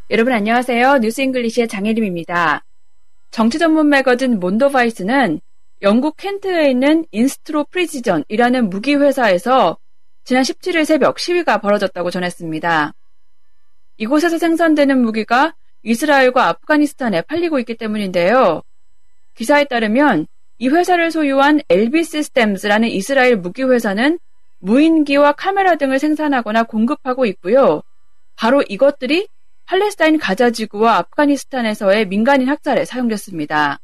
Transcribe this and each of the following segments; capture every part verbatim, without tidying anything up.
여러분 안녕하세요. 뉴스 잉글리시의 장혜림입니다. 정치 전문 매거진 몬도바이스는 영국 켄트에 있는 인스트로 프리지전이라는 무기 회사에서 지난 십칠일 새벽 시위가 벌어졌다고 전했습니다. 이곳에서 생산되는 무기가 이스라엘과 아프가니스탄에 팔리고 있기 때문인데요. 기사에 따르면 이 회사를 소유한 엘비 시스템즈라는 이스라엘 무기 회사는 무인기와 카메라 등을 생산하거나 공급하고 있고요. 바로 이것들이 팔레스타인 가자 지구와 아프가니스탄에서의 민간인 학살에 사용됐습니다.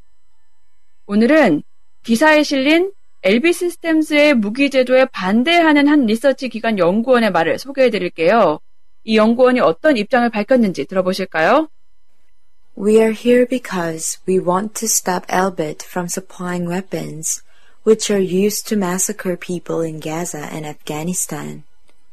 오늘은 기사에 실린 엘비 시스템즈의 무기 제조에 반대하는 한 리서치 기관 연구원의 말을 소개해 드릴게요. 이 연구원이 어떤 입장을 밝혔는지 들어보실까요? We are here because we want to stop Elbit from supplying weapons, which are used to massacre people in Gaza and Afghanistan.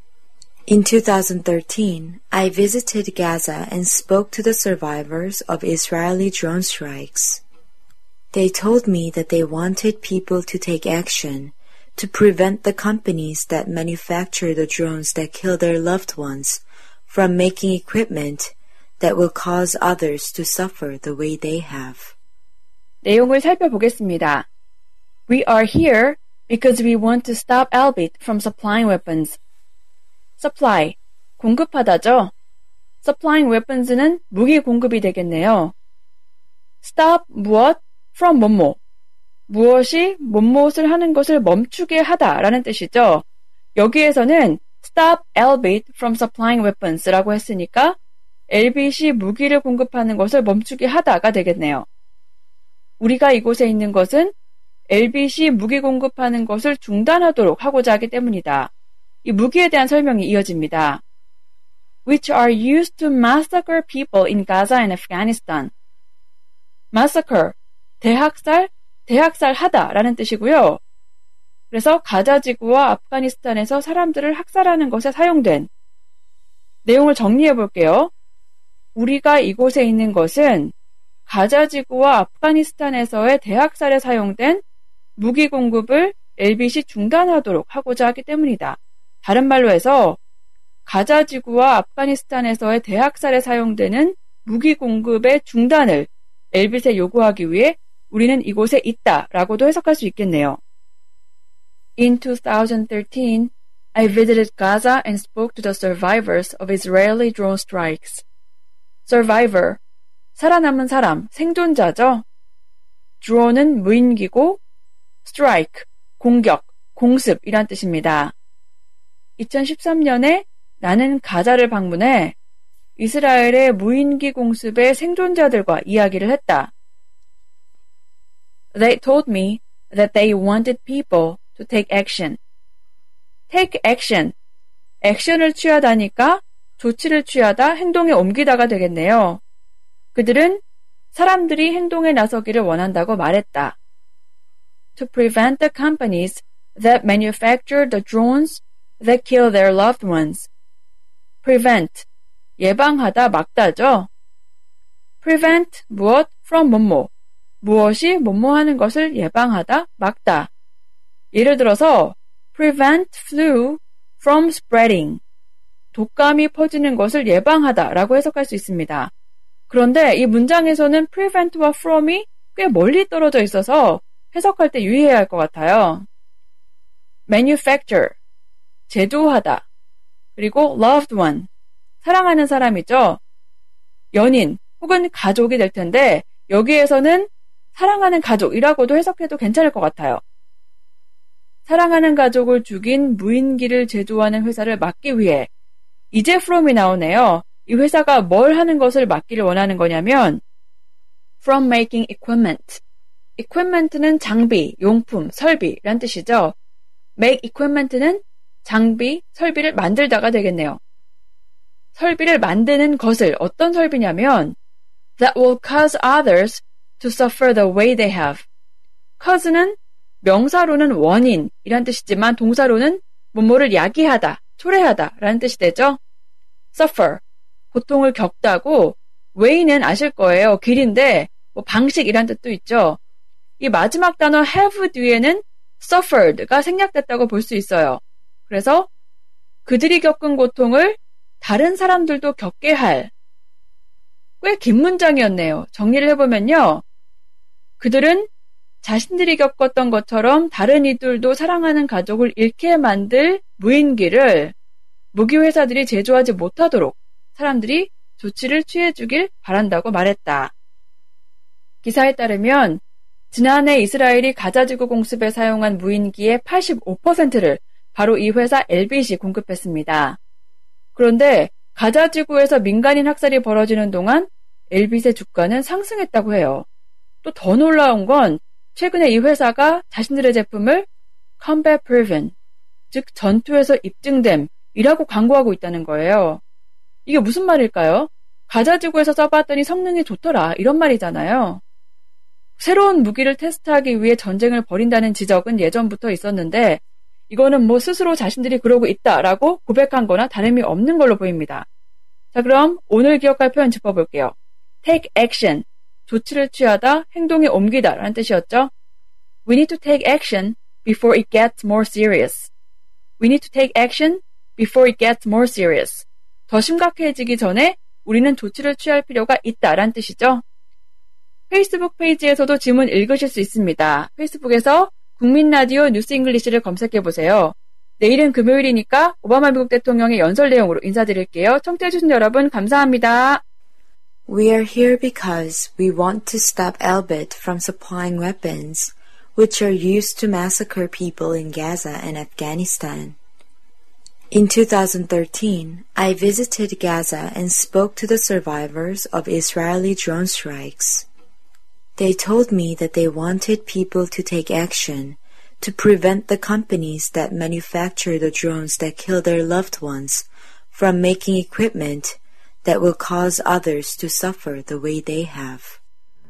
In two thousand thirteen, I visited Gaza and spoke to the survivors of Israeli drone strikes. They told me that they wanted people to take action to prevent the companies that manufacture the drones that kill their loved ones from making equipment that will cause others to suffer the way they have. 내용을 살펴보겠습니다. We are here because we want to stop Elbit from supplying weapons. supply, 공급하다죠. supplying weapons는 무기 공급이 되겠네요. stop, 무엇, from 뭐뭐, 무엇이 뭐뭇을 하는 것을 멈추게 하다라는 뜻이죠. 여기에서는 stop Elbit from supplying weapons라고 했으니까 엘빗이 무기를 공급하는 것을 멈추게 하다가 되겠네요. 우리가 이곳에 있는 것은 엘빗이 무기 공급하는 것을 중단하도록 하고자 하기 때문이다. 이 무기에 대한 설명이 이어집니다. Which are used to massacre people in Gaza and Afghanistan. massacre, 대학살, 대학살하다 라는 뜻이고요. 그래서 가자 지구와 아프가니스탄에서 사람들을 학살하는 것에 사용된 내용을 정리해 볼게요. 우리가 이곳에 있는 것은 가자 지구와 아프가니스탄에서의 대학살에 사용된 무기 공급을 엘빗이 중단하도록 하고자 하기 때문이다. 다른 말로 해서 가자 지구와 아프가니스탄에서의 대학살에 사용되는 무기 공급의 중단을 엘빗에 요구하기 위해 우리는 이곳에 있다라고도 해석할 수 있겠네요. In twenty thirteen, I visited Gaza and spoke to the survivors of Israeli drone strikes. survivor, 살아남은 사람, 생존자죠. drone은 무인기고 strike, 공격, 공습이란 뜻입니다. 이천십삼년에 나는 가자를 방문해 이스라엘의 무인기 공습의 생존자들과 이야기를 했다. They told me that they wanted people to take action. take action. 액션을 취하다니까 조치를 취하다, 행동에 옮기다가 되겠네요. 그들은 사람들이 행동에 나서기를 원한다고 말했다. To prevent the companies that manufacture the drones that kill their loved ones. prevent, 예방하다, 막다죠. prevent, 무엇, from 뭐뭐, 무엇이 뭐뭐 하는 것을 예방하다, 막다. 예를 들어서 prevent flu from spreading. 독감이 퍼지는 것을 예방하다 라고 해석할 수 있습니다. 그런데 이 문장에서는 prevent와 from이 꽤 멀리 떨어져 있어서 해석할 때 유의해야 할 것 같아요. manufacture, 제조하다. 그리고 loved one, 사랑하는 사람이죠. 연인 혹은 가족이 될 텐데 여기에서는 사랑하는 가족이라고도 해석해도 괜찮을 것 같아요. 사랑하는 가족을 죽인 무인기를 제조하는 회사를 막기 위해 이제 from이 나오네요. 이 회사가 뭘 하는 것을 막기를 원하는 거냐면 from making equipment. equipment는 장비, 용품, 설비란 뜻이죠. make equipment는 장비, 설비를 만들다가 되겠네요. 설비를 만드는 것을 어떤 설비냐면 that will cause others to suffer the way they have. cause는 명사로는 원인 이란 뜻이지만 동사로는 뭐뭐를 야기하다, 초래하다 라는 뜻이 되죠. suffer, 고통을 겪다고 way는 아실 거예요. 길인데 뭐 방식이란 뜻도 있죠. 이 마지막 단어 have 뒤에는 suffered가 생략됐다고 볼 수 있어요. 그래서 그들이 겪은 고통을 다른 사람들도 겪게 할 꽤 긴 문장이었네요. 정리를 해보면요. 그들은 자신들이 겪었던 것처럼 다른 이들도 사랑하는 가족을 잃게 만들 무인기를 무기회사들이 제조하지 못하도록 사람들이 조치를 취해주길 바란다고 말했다. 기사에 따르면 지난해 이스라엘이 가자지구 공습에 사용한 무인기의 팔십오 퍼센트를 바로 이 회사 엘빗이 공급했습니다. 그런데 가자지구에서 민간인 학살이 벌어지는 동안 엘빗의 주가는 상승했다고 해요. 또 더 놀라운 건 최근에 이 회사가 자신들의 제품을 combat proven, 즉 전투에서 입증됨이라고 광고하고 있다는 거예요. 이게 무슨 말일까요? 가자지구에서 써봤더니 성능이 좋더라 이런 말이잖아요. 새로운 무기를 테스트하기 위해 전쟁을 벌인다는 지적은 예전부터 있었는데 이거는 뭐 스스로 자신들이 그러고 있다라고 고백한 거나 다름이 없는 걸로 보입니다. 자, 그럼 오늘 기억할 표현 짚어볼게요. take action, 조치를 취하다, 행동에 옮기다 라는 뜻이었죠. We need to take action before it gets more serious. We need to take action before it gets more serious. 더 심각해지기 전에 우리는 조치를 취할 필요가 있다라는 뜻이죠. 페이스북 페이지에서도 지문 읽으실 수 있습니다. 페이스북에서 국민라디오 뉴스 잉글리시를 검색해보세요. 내일은 금요일이니까 오바마 미국 대통령의 연설 내용으로 인사드릴게요. 청취해주신 여러분 감사합니다. We are here because we want to stop Elbit from supplying weapons, which are used to massacre people in Gaza and Afghanistan. In two thousand thirteen, I visited Gaza and spoke to the survivors of Israeli drone strikes. They told me that they wanted people to take action to prevent the companies that manufacture the drones that kill their loved ones from making equipment that will cause others to suffer the way they have.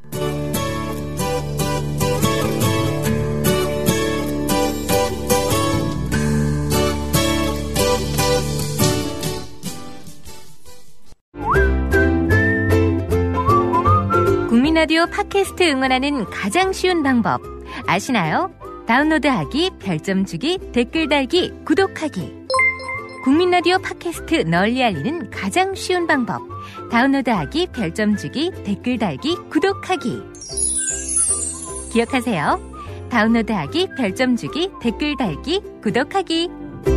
국민라디오 팟캐스트 응원하는 가장 쉬운 방법 아시나요? 다운로드하기, 별점 주기, 댓글 달기, 구독하기. 국민라디오 팟캐스트 널리 알리는 가장 쉬운 방법. 다운로드하기, 별점 주기, 댓글 달기, 구독하기. 기억하세요. 다운로드하기, 별점 주기, 댓글 달기, 구독하기.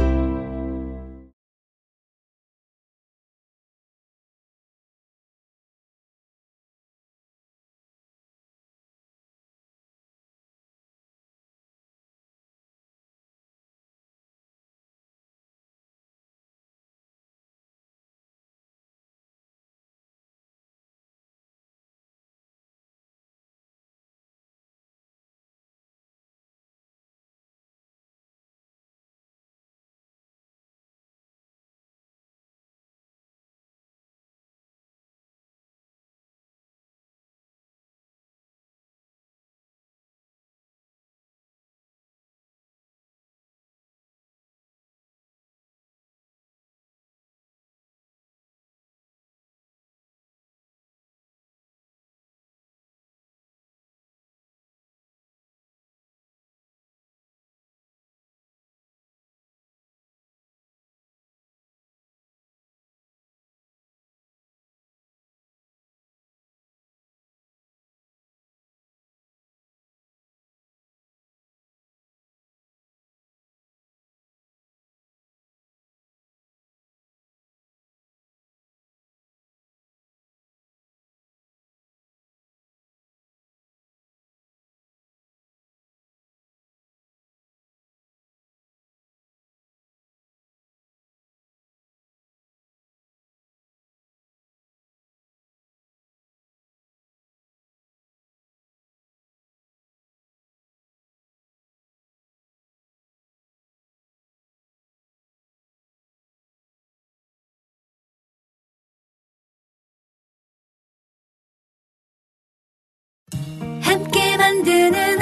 함께 만드는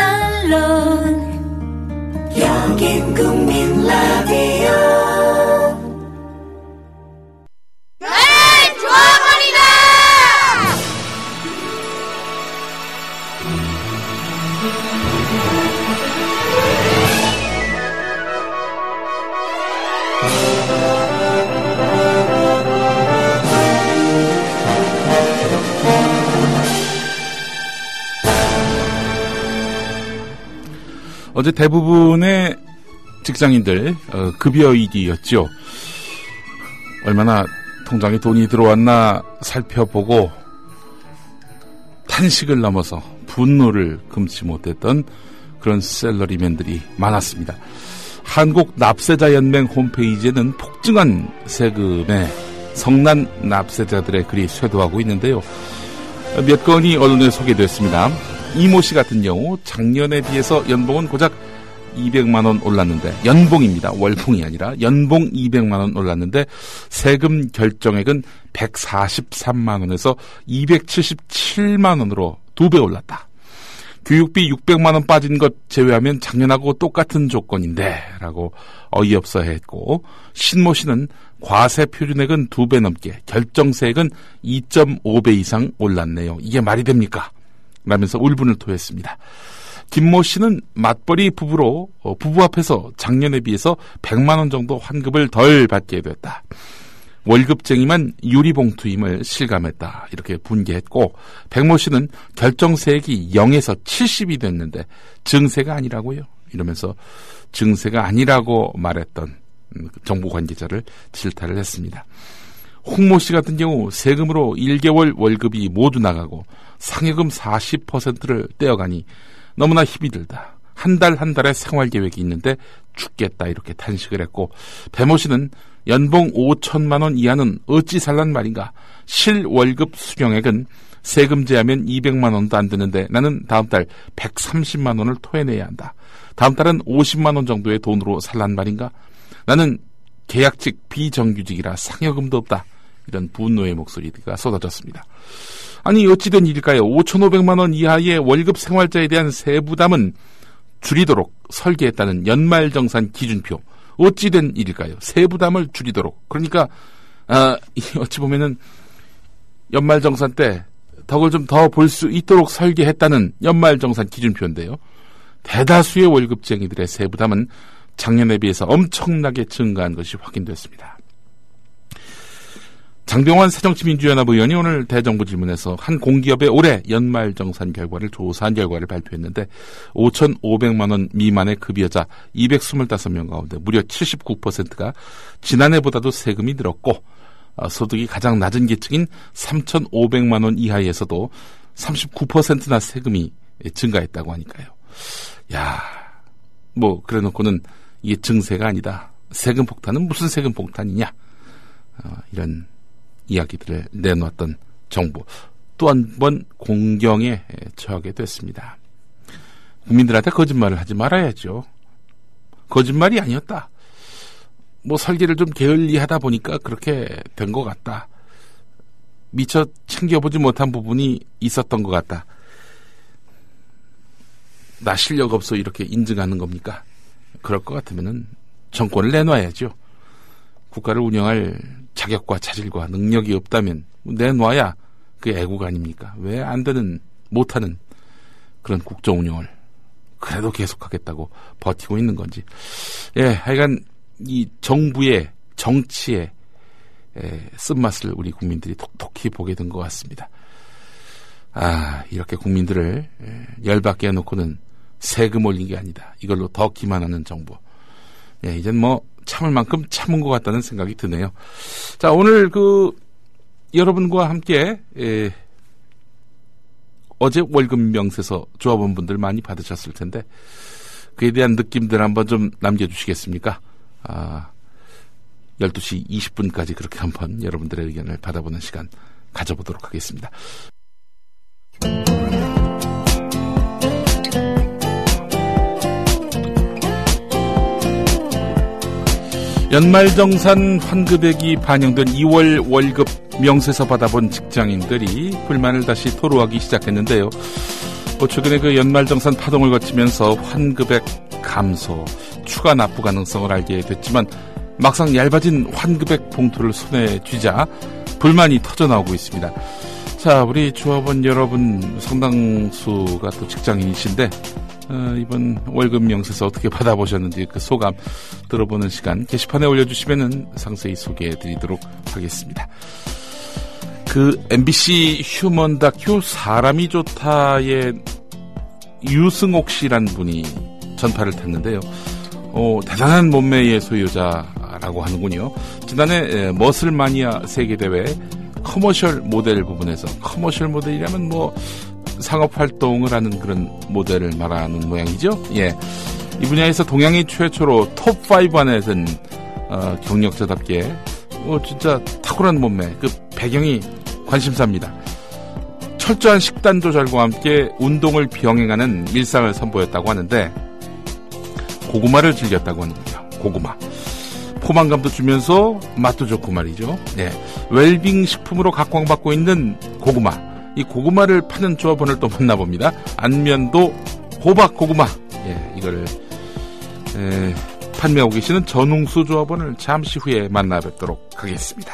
언론 여긴 국민 라디오. 네, 좋아합니다. 어제 대부분의 직장인들 어, 급여일이었죠. 얼마나 통장에 돈이 들어왔나 살펴보고 탄식을 넘어서 분노를 금치 못했던 그런 셀러리맨들이 많았습니다. 한국납세자연맹 홈페이지에는 폭증한 세금에 성난 납세자들의 글이 쇄도하고 있는데요. 몇 건이 언론에 소개됐습니다. 이모 씨 같은 경우 작년에 비해서 연봉은 고작 이백만 원 올랐는데, 연봉입니다. 월봉이 아니라 연봉 이백만 원 올랐는데 세금 결정액은 백사십삼만 원에서 이백칠십칠만 원으로 두 배 올랐다. 교육비 육백만 원 빠진 것 제외하면 작년하고 똑같은 조건인데 라고 어이없어 했고, 신모 씨는 과세 표준액은 두 배 넘게, 결정세액은 이 점 오 배 이상 올랐네요. 이게 말이 됩니까? 라면서 울분을 토했습니다. 김모 씨는 맞벌이 부부로 부부 앞에서 작년에 비해서 백만 원 정도 환급을 덜 받게 됐다. 월급쟁이만 유리봉투임을 실감했다. 이렇게 분개했고, 백모 씨는 결정세액이 영에서 칠십이 됐는데 증세가 아니라고요. 이러면서 증세가 아니라고 말했던 정부 관계자를 질타를 했습니다. 홍모 씨 같은 경우 세금으로 일 개월 월급이 모두 나가고 상여금 사십 퍼센트를 떼어가니 너무나 힘이 들다. 한 달 한 달의 생활계획이 있는데 죽겠다. 이렇게 탄식을 했고, 배모 씨는 연봉 오천만 원 이하는 어찌 살란 말인가. 실월급 수령액은 세금 제하면 이백만 원도 안 드는데 나는 다음 달 백삼십만 원을 토해내야 한다. 다음 달은 오십만 원 정도의 돈으로 살란 말인가. 나는 계약직 비정규직이라 상여금도 없다. 이런 분노의 목소리가 쏟아졌습니다. 아니 어찌된 일일까요? 오천오백만 원 이하의 월급 생활자에 대한 세부담은 줄이도록 설계했다는 연말정산 기준표. 어찌된 일일까요? 세부담을 줄이도록. 그러니까 아, 어찌 보면은 연말정산 때 덕을 좀 더 볼 수 있도록 설계했다는 연말정산 기준표인데요. 대다수의 월급쟁이들의 세부담은 작년에 비해서 엄청나게 증가한 것이 확인됐습니다. 장병환 새정치민주연합 의원이 오늘 대정부 질문에서 한 공기업의 올해 연말정산 결과를 조사한 결과를 발표했는데, 오천오백만 원 미만의 급여자 이백이십오 명 가운데 무려 칠십구 퍼센트가 지난해보다도 세금이 늘었고, 소득이 가장 낮은 계층인 삼천오백만 원 이하에서도 삼십구 퍼센트나 세금이 증가했다고 하니까요. 야, 뭐 그래 놓고는 이게 증세가 아니다. 세금 폭탄은 무슨 세금 폭탄이냐. 어, 이런 이야기들을 내놓았던 정부. 또 한 번 공경에 처하게 됐습니다. 국민들한테 거짓말을 하지 말아야죠. 거짓말이 아니었다. 뭐 설계를 좀 게을리하다 보니까 그렇게 된 것 같다. 미처 챙겨보지 못한 부분이 있었던 것 같다. 나 실력 없어 이렇게 인증하는 겁니까? 그럴 것 같으면은 정권을 내놔야죠. 국가를 운영할 자격과 차질과 능력이 없다면 내놔야 그게 애국 아닙니까? 왜 안 되는, 못하는 그런 국정 운영을 그래도 계속하겠다고 버티고 있는 건지. 예, 하여간 이 정부의 정치의 에, 쓴맛을 우리 국민들이 톡톡히 보게 된 것 같습니다. 아, 이렇게 국민들을 에, 열받게 해놓고는 세금 올린 게 아니다. 이걸로 더 기만하는 정부. 예, 이젠 뭐 참을 만큼 참은 것 같다는 생각이 드네요. 자, 오늘 그 여러분과 함께 에, 어제 월급 명세서 조합원 분들 많이 받으셨을 텐데 그에 대한 느낌들 한번 좀 남겨주시겠습니까? 아, 열두 시 이십 분까지 그렇게 한번 여러분들의 의견을 받아보는 시간 가져보도록 하겠습니다. 연말정산 환급액이 반영된 이월 월급 명세서 받아본 직장인들이 불만을 다시 토로하기 시작했는데요. 최근에 그 연말정산 파동을 거치면서 환급액 감소, 추가 납부 가능성을 알게 됐지만 막상 얇아진 환급액 봉투를 손에 쥐자 불만이 터져나오고 있습니다. 자, 우리 조합원 여러분 상당수가 또 직장인이신데 어, 이번 월급 명세서 어떻게 받아보셨는지 그 소감 들어보는 시간 게시판에 올려주시면은 상세히 소개해드리도록 하겠습니다. 그 엠비씨 휴먼 다큐 사람이 좋다의 유승옥 씨란 분이 전파를 탔는데요. 어, 대단한 몸매의 소유자라고 하는군요. 지난해 머슬마니아 세계대회 커머셜 모델 부분에서, 커머셜 모델이라면 뭐 상업활동을 하는 그런 모델을 말하는 모양이죠. 예, 이 분야에서 동양이 최초로 톱 파이브 안에 든 어, 경력자답게 뭐 진짜 탁월한 몸매, 그 배경이 관심사입니다. 철저한 식단 조절과 함께 운동을 병행하는 일상을 선보였다고 하는데 고구마를 즐겼다고 하는군요. 고구마. 포만감도 주면서 맛도 좋고 말이죠. 네. 웰빙 식품으로 각광받고 있는 고구마. 이 고구마를 파는 조합원을 또 만나봅니다. 안면도 호박 고구마. 예, 이거를 에, 판매하고 계시는 전웅수 조합원을 잠시 후에 만나 뵙도록 하겠습니다.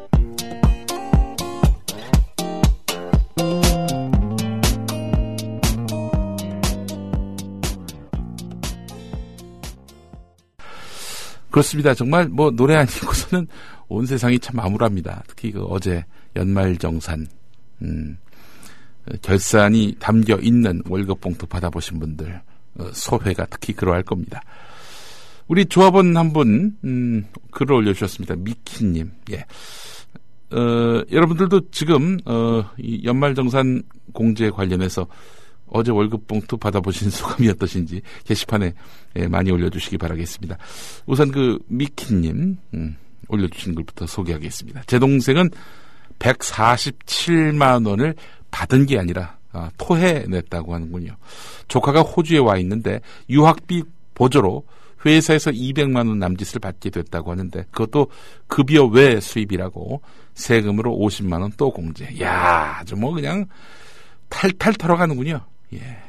그렇습니다. 정말 뭐 노래 아니고서는 온 세상이 참 암울합니다. 특히 그 어제 연말정산 음, 결산이 담겨 있는 월급 봉투 받아보신 분들 어, 소회가 특히 그러할 겁니다. 우리 조합원 한 분 음, 글을 올려주셨습니다. 미키님. 예. 어, 여러분들도 지금 어, 이 연말정산 공제 관련해서 어제 월급 봉투 받아보신 소감이 어떠신지 게시판에 예, 많이 올려주시기 바라겠습니다. 우선 그 미키님 음, 올려주신 글부터 소개하겠습니다. 제 동생은 백사십칠만 원을 받은 게 아니라 아, 토해냈다고 하는군요. 조카가 호주에 와 있는데 유학비 보조로 회사에서 이백만 원 남짓을 받게 됐다고 하는데 그것도 급여 외 수입이라고 세금으로 오십만 원 또 공제. 야, 아주 뭐 그냥 탈탈 털어가는군요. 예.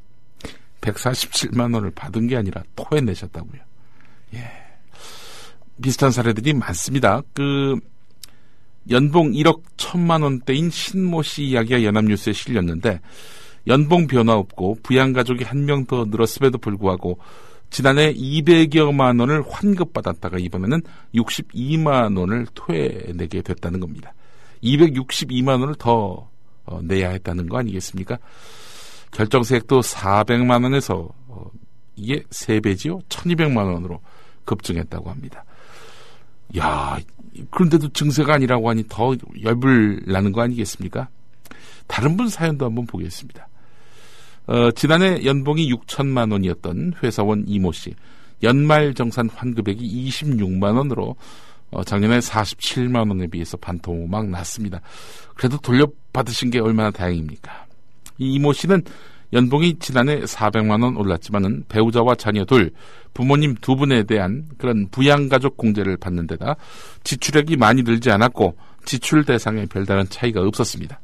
백사십칠만 원을 받은 게 아니라 토해내셨다고요. 예. 비슷한 사례들이 많습니다. 그, 연봉 일억 천만 원대인 신모 씨 이야기가 연합뉴스에 실렸는데, 연봉 변화 없고 부양가족이 한 명 더 늘었음에도 불구하고, 지난해 이백여만 원을 환급받았다가 이번에는 육십이만 원을 토해내게 됐다는 겁니다. 이백육십이만 원을 더 어, 내야 했다는 거 아니겠습니까? 결정세액도 사백만 원에서 어, 이게 세 배지요? 천이백만 원으로 급증했다고 합니다. 야, 그런데도 증세가 아니라고 하니 더 열불 나는 거 아니겠습니까? 다른 분 사연도 한번 보겠습니다. 어, 지난해 연봉이 육천만 원이었던 회사원 이모 씨, 연말정산 환급액이 이십육만 원으로 어, 작년에 사십칠만 원에 비해서 반토막 났습니다. 그래도 돌려받으신 게 얼마나 다행입니까? 이 이모 씨는 연봉이 지난해 사백만 원 올랐지만은 배우자와 자녀 둘, 부모님 두 분에 대한 그런 부양가족 공제를 받는 데다 지출액이 많이 늘지 않았고 지출 대상에 별다른 차이가 없었습니다.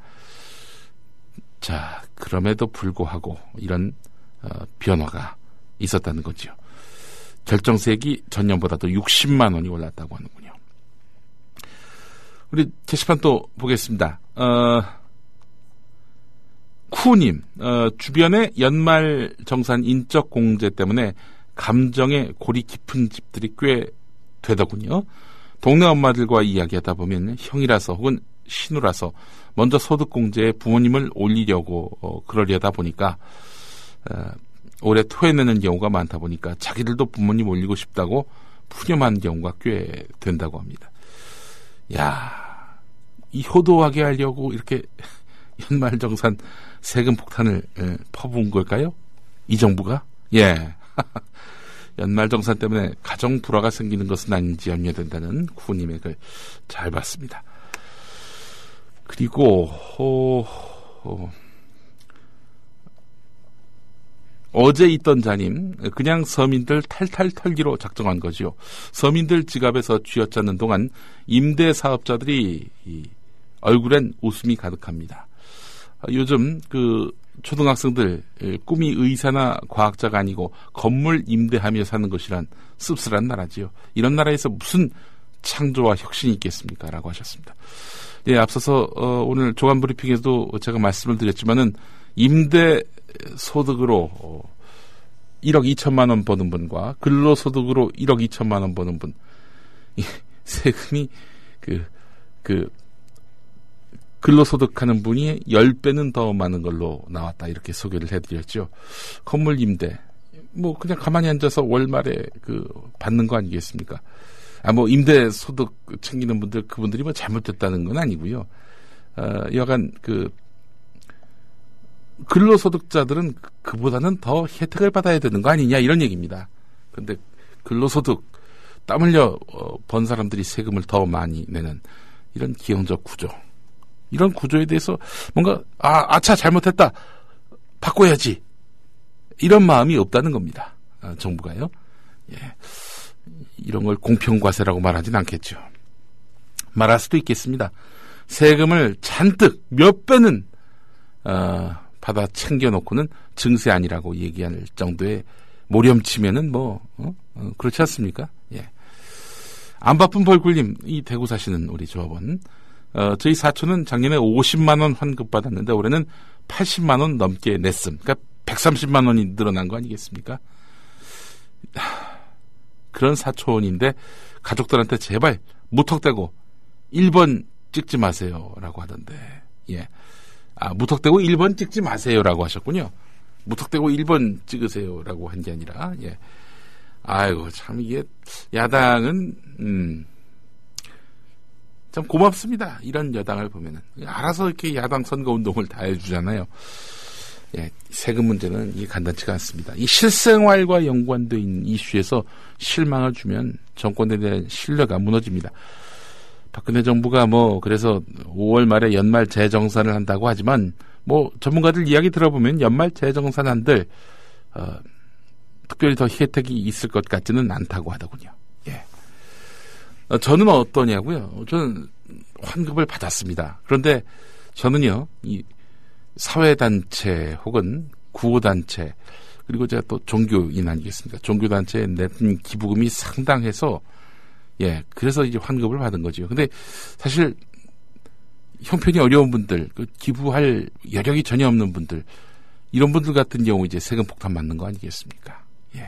자, 그럼에도 불구하고 이런 어, 변화가 있었다는 거죠. 결정세액이 전년보다도 육십만 원이 올랐다고 하는군요. 우리 게시판 또 보겠습니다. 어, 쿠님, 어, 주변의 연말정산 인적공제 때문에 감정의 골이 깊은 집들이 꽤 되더군요. 동네 엄마들과 이야기하다 보면 형이라서 혹은 신우라서 먼저 소득공제에 부모님을 올리려고 어, 그러려다 보니까 어, 올해 토해내는 경우가 많다 보니까 자기들도 부모님 올리고 싶다고 푸념한 경우가 꽤 된다고 합니다. 야, 이 효도하게 하려고 이렇게 연말정산 세금 폭탄을 에, 퍼부은 걸까요? 이 정부가? 예. 연말정산 때문에 가정 불화가 생기는 것은 아닌지 염려된다는 구님의 글 잘 봤습니다. 그리고 어, 어, 어제 있던 자님, 그냥 서민들 탈탈 털기로 작정한 거지요. 서민들 지갑에서 쥐어짜는 동안 임대사업자들이 이 얼굴엔 웃음이 가득합니다. 요즘 그 초등학생들 꿈이 의사나 과학자가 아니고 건물 임대하며 사는 것이란 씁쓸한 나라지요. 이런 나라에서 무슨 창조와 혁신이 있겠습니까? 라고 하셨습니다. 예, 앞서서 어, 오늘 조간 브리핑에도 제가 말씀을 드렸지만은 임대 소득으로 어, 일억 이천만 원 버는 분과 근로소득으로 일억 이천만 원 버는 분, 이 세금이 그, 그, 근로소득하는 분이 십 배는 더 많은 걸로 나왔다. 이렇게 소개를 해드렸죠. 건물 임대, 뭐 그냥 가만히 앉아서 월말에 그 받는 거 아니겠습니까? 아, 뭐 임대 소득 챙기는 분들 그분들이 뭐 잘못됐다는 건 아니고요. 어, 여간 그 근로소득자들은 그보다는 더 혜택을 받아야 되는 거 아니냐 이런 얘기입니다. 근데 근로소득 땀 흘려 어, 번 사람들이 세금을 더 많이 내는 이런 기형적 구조, 이런 구조에 대해서 뭔가 아 아차 잘못했다 바꿔야지 이런 마음이 없다는 겁니다. 아, 정부가요. 예, 이런 걸 공평과세라고 말하진 않겠죠. 말할 수도 있겠습니다. 세금을 잔뜩 몇 배는 어, 받아 챙겨놓고는 증세 아니라고 얘기할 정도의 모렴치면은 뭐 어? 어, 그렇지 않습니까? 예. 안 바쁜 벌꿀님, 이 대구 사시는 우리 조합원, 어, 저희 사촌은 작년에 오십만 원 환급 받았는데 올해는 팔십만 원 넘게 냈음. 그러니까 백삼십만 원이 늘어난 거 아니겠습니까? 하, 그런 사촌인데 가족들한테 제발 무턱대고 일 번 찍지 마세요라고 하던데, 예. 아, 무턱대고 일 번 찍지 마세요라고 하셨군요. 무턱대고 일 번 찍으세요라고 한 게 아니라, 예. 아이고, 참, 이게, 야당은, 음, 참 고맙습니다. 이런 여당을 보면은. 알아서 이렇게 야당 선거 운동을 다 해주잖아요. 예, 세금 문제는 이게 간단치가 않습니다. 이 실생활과 연관되어 있는 이슈에서 실망을 주면 정권에 대한 신뢰가 무너집니다. 박근혜 정부가 뭐, 그래서 오월 말에 연말 재정산을 한다고 하지만, 뭐, 전문가들 이야기 들어보면 연말 재정산한들, 어, 특별히 더 혜택이 있을 것 같지는 않다고 하더군요. 예. 어, 저는 어떠냐고요? 저는 환급을 받았습니다. 그런데 저는요, 이 사회단체 혹은 구호단체, 그리고 제가 또 종교인 아니겠습니까? 종교단체에 낸 기부금이 상당해서, 예, 그래서 이제 환급을 받은 거죠. 근데 사실 형편이 어려운 분들, 그 기부할 여력이 전혀 없는 분들, 이런 분들 같은 경우 이제 세금 폭탄 맞는 거 아니겠습니까? 예.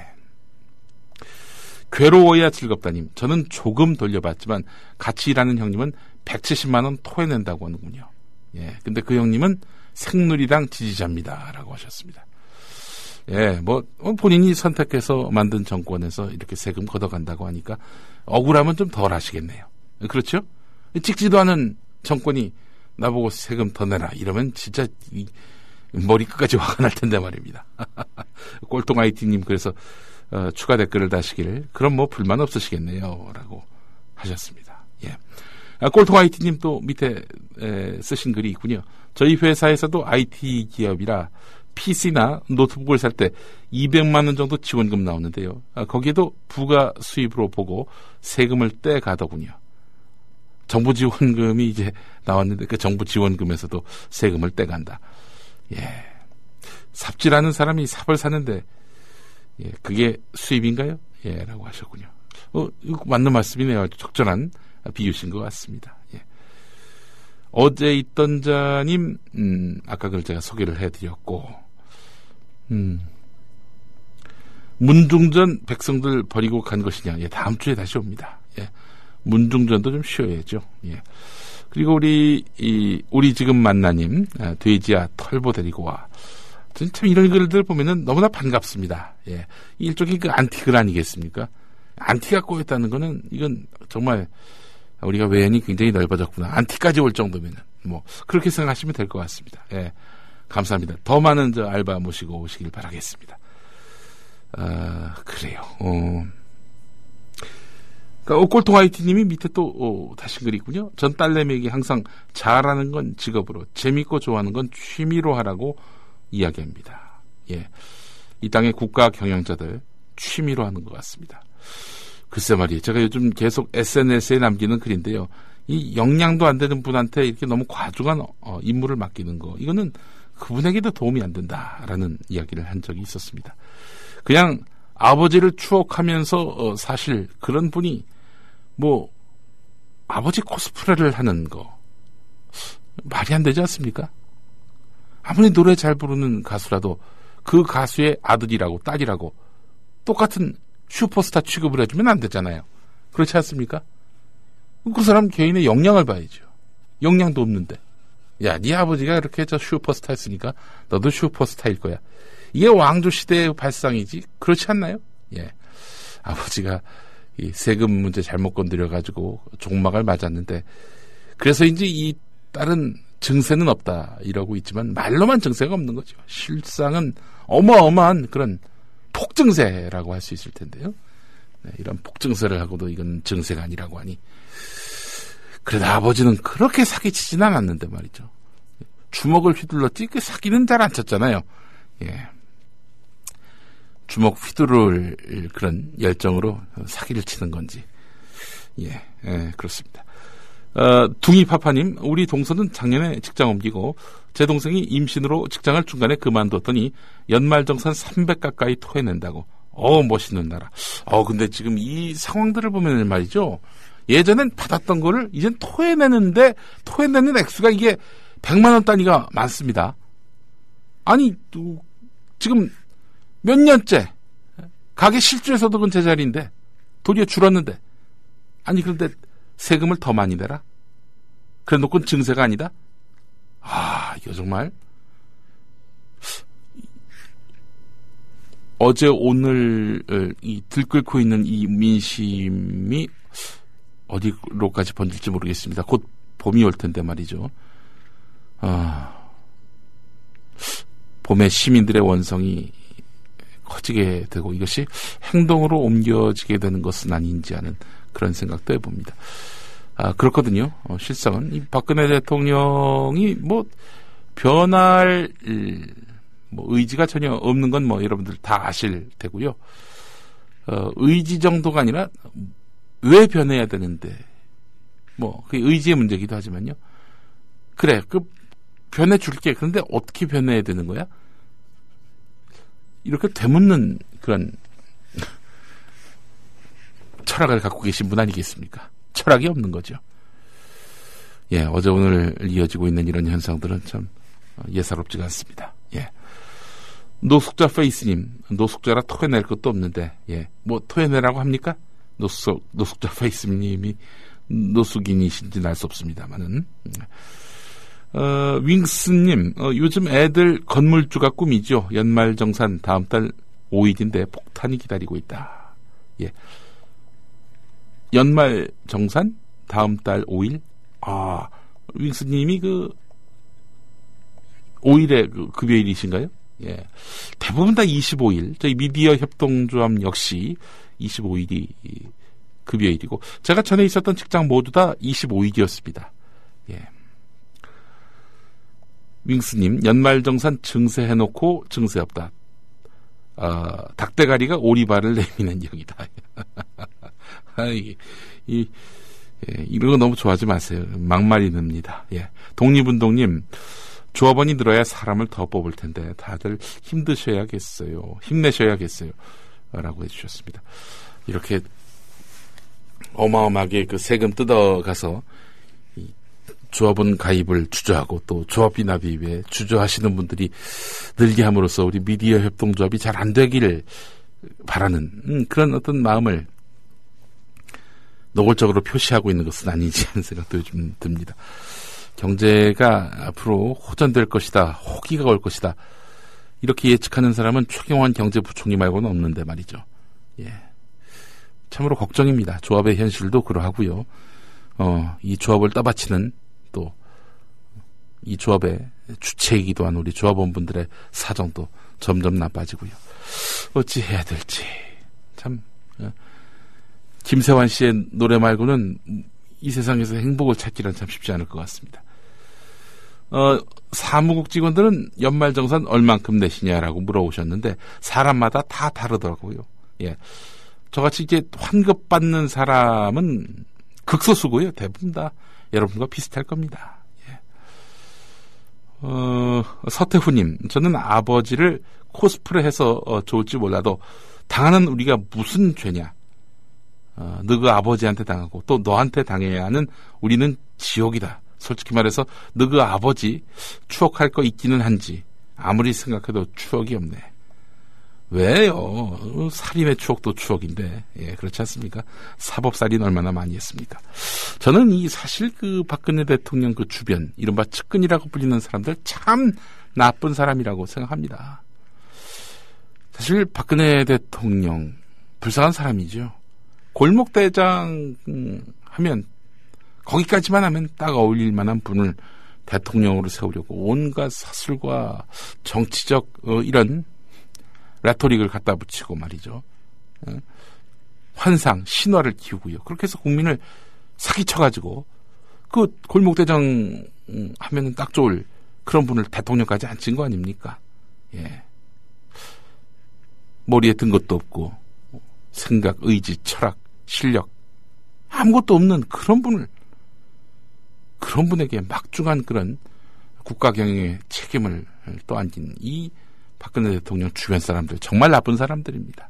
괴로워야 즐겁다님. 저는 조금 돌려봤지만 같이 일하는 형님은 백칠십만 원 토해낸다고 하는군요. 예. 근데 그 형님은 새누리당 지지자입니다라고 하셨습니다. 예, 뭐 본인이 선택해서 만든 정권에서 이렇게 세금 걷어간다고 하니까 억울하면 좀 덜 하시겠네요. 그렇죠? 찍지도 않은 정권이 나보고 세금 더 내라 이러면 진짜 이 머리 끝까지 화가 날 텐데 말입니다. 꼴통 아이티님 그래서 어, 추가 댓글을 다시길 그럼 뭐 불만 없으시겠네요 라고 하셨습니다. 예. 아, 꼴통 아이티님 또 밑에 에, 쓰신 글이 있군요. 저희 회사에서도 아이티 기업이라 피씨나 노트북을 살 때 이백만 원 정도 지원금 나오는데요. 아, 거기에도 부가 수입으로 보고 세금을 떼가더군요. 정부 지원금이 이제 나왔는데 그 정부 지원금에서도 세금을 떼간다. 예. 삽질하는 사람이 삽을 사는데 예, 그게 수입인가요? 예, 라고 하셨군요. 어, 이거 맞는 말씀이네요. 아주 적절한 비유신 것 같습니다. 예. 어제 있던 자님, 음, 아까 그걸 제가 소개를 해드렸고, 음, 문중전 백성들 버리고 간 것이냐. 예, 다음 주에 다시 옵니다. 예. 문중전도 좀 쉬어야죠. 예. 그리고 우리, 이, 우리 지금 만나님, 아, 돼지야 털보 데리고 와. 참 이런 글들 보면은 너무나 반갑습니다. 예. 일종의 그 안티글 아니겠습니까? 안티가 꼬였다는 거는 이건 정말 우리가 외연이 굉장히 넓어졌구나. 안티까지 올 정도면은 뭐 그렇게 생각하시면 될 것 같습니다. 예. 감사합니다. 더 많은 저 알바 모시고 오시길 바라겠습니다. 아, 그래요. 어. 그러니까 꼴통 아이티님이 밑에 또 어, 다시 글이 있군요. 전 딸내미에게 항상 잘하는 건 직업으로, 재밌고 좋아하는 건 취미로 하라고 이야기합니다. 예, 이 땅의 국가 경영자들 취미로 하는 것 같습니다. 글쎄 말이에요. 제가 요즘 계속 에스엔에스에 남기는 글인데요. 이 역량도 안 되는 분한테 이렇게 너무 과중한 어, 임무를 맡기는 거, 이거는 그분에게도 도움이 안 된다라는 이야기를 한 적이 있었습니다. 그냥 아버지를 추억하면서 어, 사실 그런 분이 뭐 아버지 코스프레를 하는 거 말이 안 되지 않습니까? 아무리 노래 잘 부르는 가수라도 그 가수의 아들이라고 딸이라고 똑같은 슈퍼스타 취급을 해주면 안 되잖아요. 그렇지 않습니까? 그 사람 개인의 역량을 봐야죠. 역량도 없는데, 야, 네 아버지가 이렇게 저 슈퍼스타 했으니까 너도 슈퍼스타일 거야. 이게 왕조 시대의 발상이지 그렇지 않나요? 예, 아버지가 이 세금 문제 잘못 건드려가지고 종막을 맞았는데 그래서인지 이 딸은 증세는 없다 이러고 있지만 말로만 증세가 없는 거죠. 실상은 어마어마한 그런 폭증세라고 할 수 있을 텐데요. 네, 이런 폭증세를 하고도 이건 증세가 아니라고 하니 그래도 아버지는 그렇게 사기치진 않았는데 말이죠. 주먹을 휘둘렀지 그 사기는 잘 안 쳤잖아요. 예. 주먹 휘두를 그런 열정으로 사기를 치는 건지. 예, 예 그렇습니다. 어, 둥이파파님, 우리 동서는 작년에 직장 옮기고 제 동생이 임신으로 직장을 중간에 그만뒀더니 연말정산 삼백 가까이 토해낸다고. 어, 멋있는 나라. 어, 근데 지금 이 상황들을 보면 말이죠. 예전엔 받았던 거를 이젠 토해내는데 토해내는 액수가 이게 백만 원 단위가 많습니다. 아니, 또, 지금 몇 년째 가게 실주에서도 제자리인데 도리어 줄었는데 아니 그런데 세금을 더 많이 내라? 그래 놓고는 증세가 아니다? 아 이거 정말 어제 오늘 이 들끓고 있는 이 민심이 어디로까지 번질지 모르겠습니다. 곧 봄이 올 텐데 말이죠. 아, 봄에 시민들의 원성이 커지게 되고 이것이 행동으로 옮겨지게 되는 것은 아닌지 하는 그런 생각도 해봅니다. 아, 그렇거든요. 어, 실상은 이 박근혜 대통령이 뭐 변할 뭐 의지가 전혀 없는 건 뭐 여러분들 다 아실 테고요. 어, 의지 정도가 아니라 왜 변해야 되는데 뭐 그게 의지의 문제기도 하지만요. 그래, 그 변해 줄게. 그런데 어떻게 변해야 되는 거야? 이렇게 되묻는 그런 철학을 갖고 계신 분 아니겠습니까? 철학이 없는 거죠. 예, 어제 오늘 이어지고 있는 이런 현상들은 참 예사롭지가 않습니다. 예. 노숙자 페이스님, 노숙자라 토해낼 것도 없는데, 예, 뭐 토해내라고 합니까? 노숙, 노숙자 페이스님이 노숙인이신지는 알 수 없습니다만은. 어, 윙스님, 어, 요즘 애들 건물주가 꿈이죠. 연말정산 다음 달 오 일인데 폭탄이 기다리고 있다. 예. 연말정산 다음 달 오 일? 아, 윙스님이 그 오 일에 그 급여일이신가요? 예. 대부분 다 이십오 일. 저희 미디어 협동조합 역시 이십오 일이 급여일이고, 제가 전에 있었던 직장 모두 다 이십오 일이었습니다. 예. 윙스님, 연말정산 증세해놓고 증세 없다. 어, 닭대가리가 오리발을 내미는 역이다. 아, 이, 이, 예, 이런 거 너무 좋아하지 마세요. 막말이 납니다. 예. 독립운동님, 조합원이 늘어야 사람을 더 뽑을 텐데 다들 힘드셔야겠어요. 힘내셔야겠어요. 라고 해주셨습니다. 이렇게 어마어마하게 그 세금 뜯어가서 조합원 가입을 주저하고 또 조합비 납입에 주저하시는 분들이 늘게 함으로써 우리 미디어 협동조합이 잘 안 되기를 바라는 음, 그런 어떤 마음을 노골적으로 표시하고 있는 것은 아니지 하는 생각도 요즘 듭니다. 경제가 앞으로 호전될 것이다, 호기가 올 것이다, 이렇게 예측하는 사람은 최경환 경제부총리 말고는 없는데 말이죠. 예, 참으로 걱정입니다. 조합의 현실도 그러하고요. 어, 이 조합을 떠받치는 또 이 조합의 주체이기도 한 우리 조합원분들의 사정도 점점 나빠지고요. 어찌 해야 될지 참 어, 김세환 씨의 노래 말고는 이 세상에서 행복을 찾기란 참 쉽지 않을 것 같습니다. 어, 사무국 직원들은 연말정산 얼만큼 내시냐라고 물어보셨는데 사람마다 다 다르더라고요. 예, 저같이 이제 환급 받는 사람은 극소수고요. 대부분 다 여러분과 비슷할 겁니다. 예. 어, 서태후님, 저는 아버지를 코스프레해서 어, 좋을지 몰라도 당하는 우리가 무슨 죄냐? 어, 너그 아버지한테 당하고 또 너한테 당해야 하는 우리는 지옥이다. 솔직히 말해서 너그 아버지 추억할 거 있기는 한지 아무리 생각해도 추억이 없네. 왜요? 살인의 추억도 추억인데, 예, 그렇지 않습니까? 사법살인 얼마나 많이 했습니까? 저는 이 사실 그 박근혜 대통령 그 주변, 이른바 측근이라고 불리는 사람들 참 나쁜 사람이라고 생각합니다. 사실 박근혜 대통령 불쌍한 사람이죠. 골목대장 하면 거기까지만 하면 딱 어울릴 만한 분을 대통령으로 세우려고 온갖 사술과 정치적 어, 이런 레토릭을 갖다 붙이고 말이죠. 어, 환상, 신화를 키우고요. 그렇게 해서 국민을 사기쳐가지고 그 골목대장 하면은 딱 좋을 그런 분을 대통령까지 앉힌 거 아닙니까? 예. 머리에 든 것도 없고 생각, 의지, 철학, 실력 아무것도 없는 그런 분을 그런 분에게 막중한 그런 국가 경영의 책임을 또 안긴 이 박근혜 대통령 주변 사람들 정말 나쁜 사람들입니다.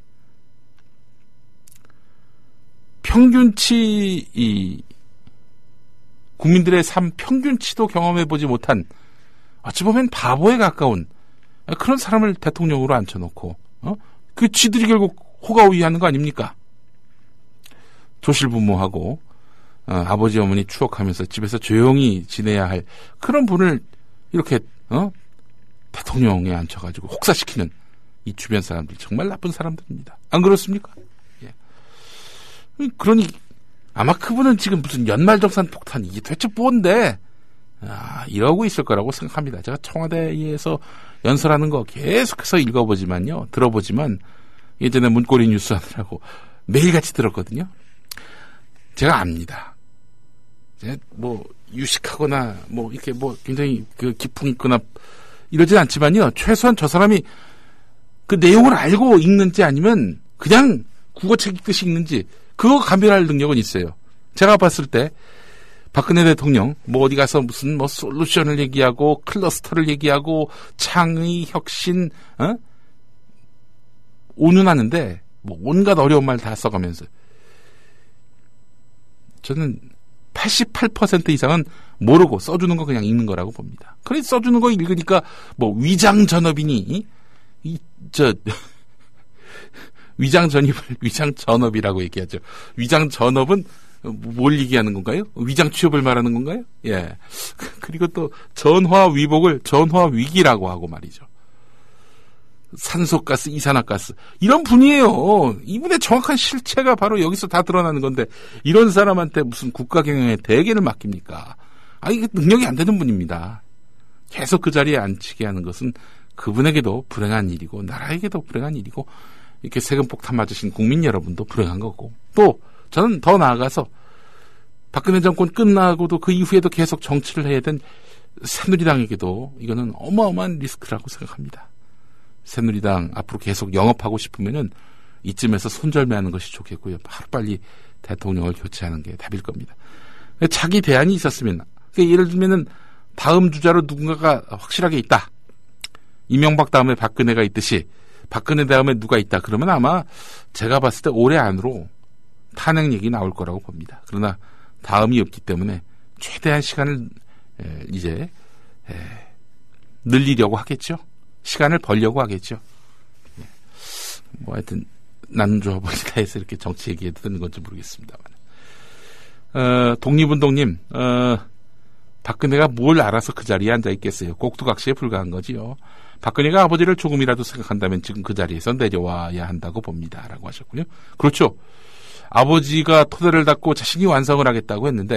평균치 이 국민들의 삶 평균치도 경험해보지 못한 어찌 보면 바보에 가까운 그런 사람을 대통령으로 앉혀놓고 어? 그 쥐들이 결국 호가호위하는 거 아닙니까? 조실부모하고 어, 아버지 어머니 추억하면서 집에서 조용히 지내야 할 그런 분을 이렇게 어? 대통령에 앉혀가지고 혹사시키는 이 주변 사람들 정말 나쁜 사람들입니다. 안 그렇습니까? 예. 그러니 아마 그분은 지금 무슨 연말정산 폭탄 이게 대체 뭔데 아, 이러고 있을 거라고 생각합니다. 제가 청와대에서 연설하는 거 계속해서 읽어보지만요, 들어보지만 예전에 문고리 뉴스 하느라고 매일같이 들었거든요. 제가 압니다. 제가 뭐 유식하거나 뭐 이렇게 뭐 굉장히 그 기풍 있거나 이러진 않지만요, 최소한 저 사람이 그 내용을 알고 읽는지 아니면 그냥 국어책 읽듯이 읽는지 그거 감별할 능력은 있어요. 제가 봤을 때 박근혜 대통령 뭐 어디 가서 무슨 뭐 솔루션을 얘기하고 클러스터를 얘기하고 창의 혁신 어? 오는하는데 뭐 온갖 어려운 말 다 써가면서 저는 팔십팔 퍼센트 이상은 모르고 써주는 거 그냥 읽는 거라고 봅니다. 그래 써주는 거 읽으니까 뭐 위장 전업이니 이 저 위장 전입을 위장 전업이라고 얘기하죠. 위장 전업은 뭘 얘기하는 건가요? 위장 취업을 말하는 건가요? 예. 그리고 또 전화 위복을 전화 위기라고 하고 말이죠. 산소가스, 이산화가스 이런 분이에요. 이분의 정확한 실체가 바로 여기서 다 드러나는 건데 이런 사람한테 무슨 국가 경영의 대계를 맡깁니까? 아, 이게 능력이 안 되는 분입니다. 계속 그 자리에 앉히게 하는 것은 그분에게도 불행한 일이고 나라에게도 불행한 일이고 이렇게 세금 폭탄 맞으신 국민 여러분도 불행한 거고 또 저는 더 나아가서 박근혜 정권 끝나고도 그 이후에도 계속 정치를 해야 된 새누리당에게도 이거는 어마어마한 리스크라고 생각합니다. 새누리당 앞으로 계속 영업하고 싶으면은 이쯤에서 손절매하는 것이 좋겠고요. 하루빨리 대통령을 교체하는 게 답일 겁니다. 자기 대안이 있었으면 그러니까 예를 들면은 다음 주자로 누군가가 확실하게 있다. 이명박 다음에 박근혜가 있듯이 박근혜 다음에 누가 있다. 그러면 아마 제가 봤을 때 올해 안으로 탄핵 얘기 나올 거라고 봅니다. 그러나 다음이 없기 때문에 최대한 시간을 에, 이제 에, 늘리려고 하겠죠. 시간을 벌려고 하겠죠. 예. 뭐 하여튼 나는 좋아 보이다 해서 이렇게 정치 얘기해도 되는 건지 모르겠습니다만. 어, 독립운동님, 어, 박근혜가 뭘 알아서 그 자리에 앉아있겠어요. 꼭두각시에 불과한 거지요. 박근혜가 아버지를 조금이라도 생각한다면 지금 그 자리에서 내려와야 한다고 봅니다. 라고 하셨군요. 그렇죠. 아버지가 토대를 닦고 자신이 완성을 하겠다고 했는데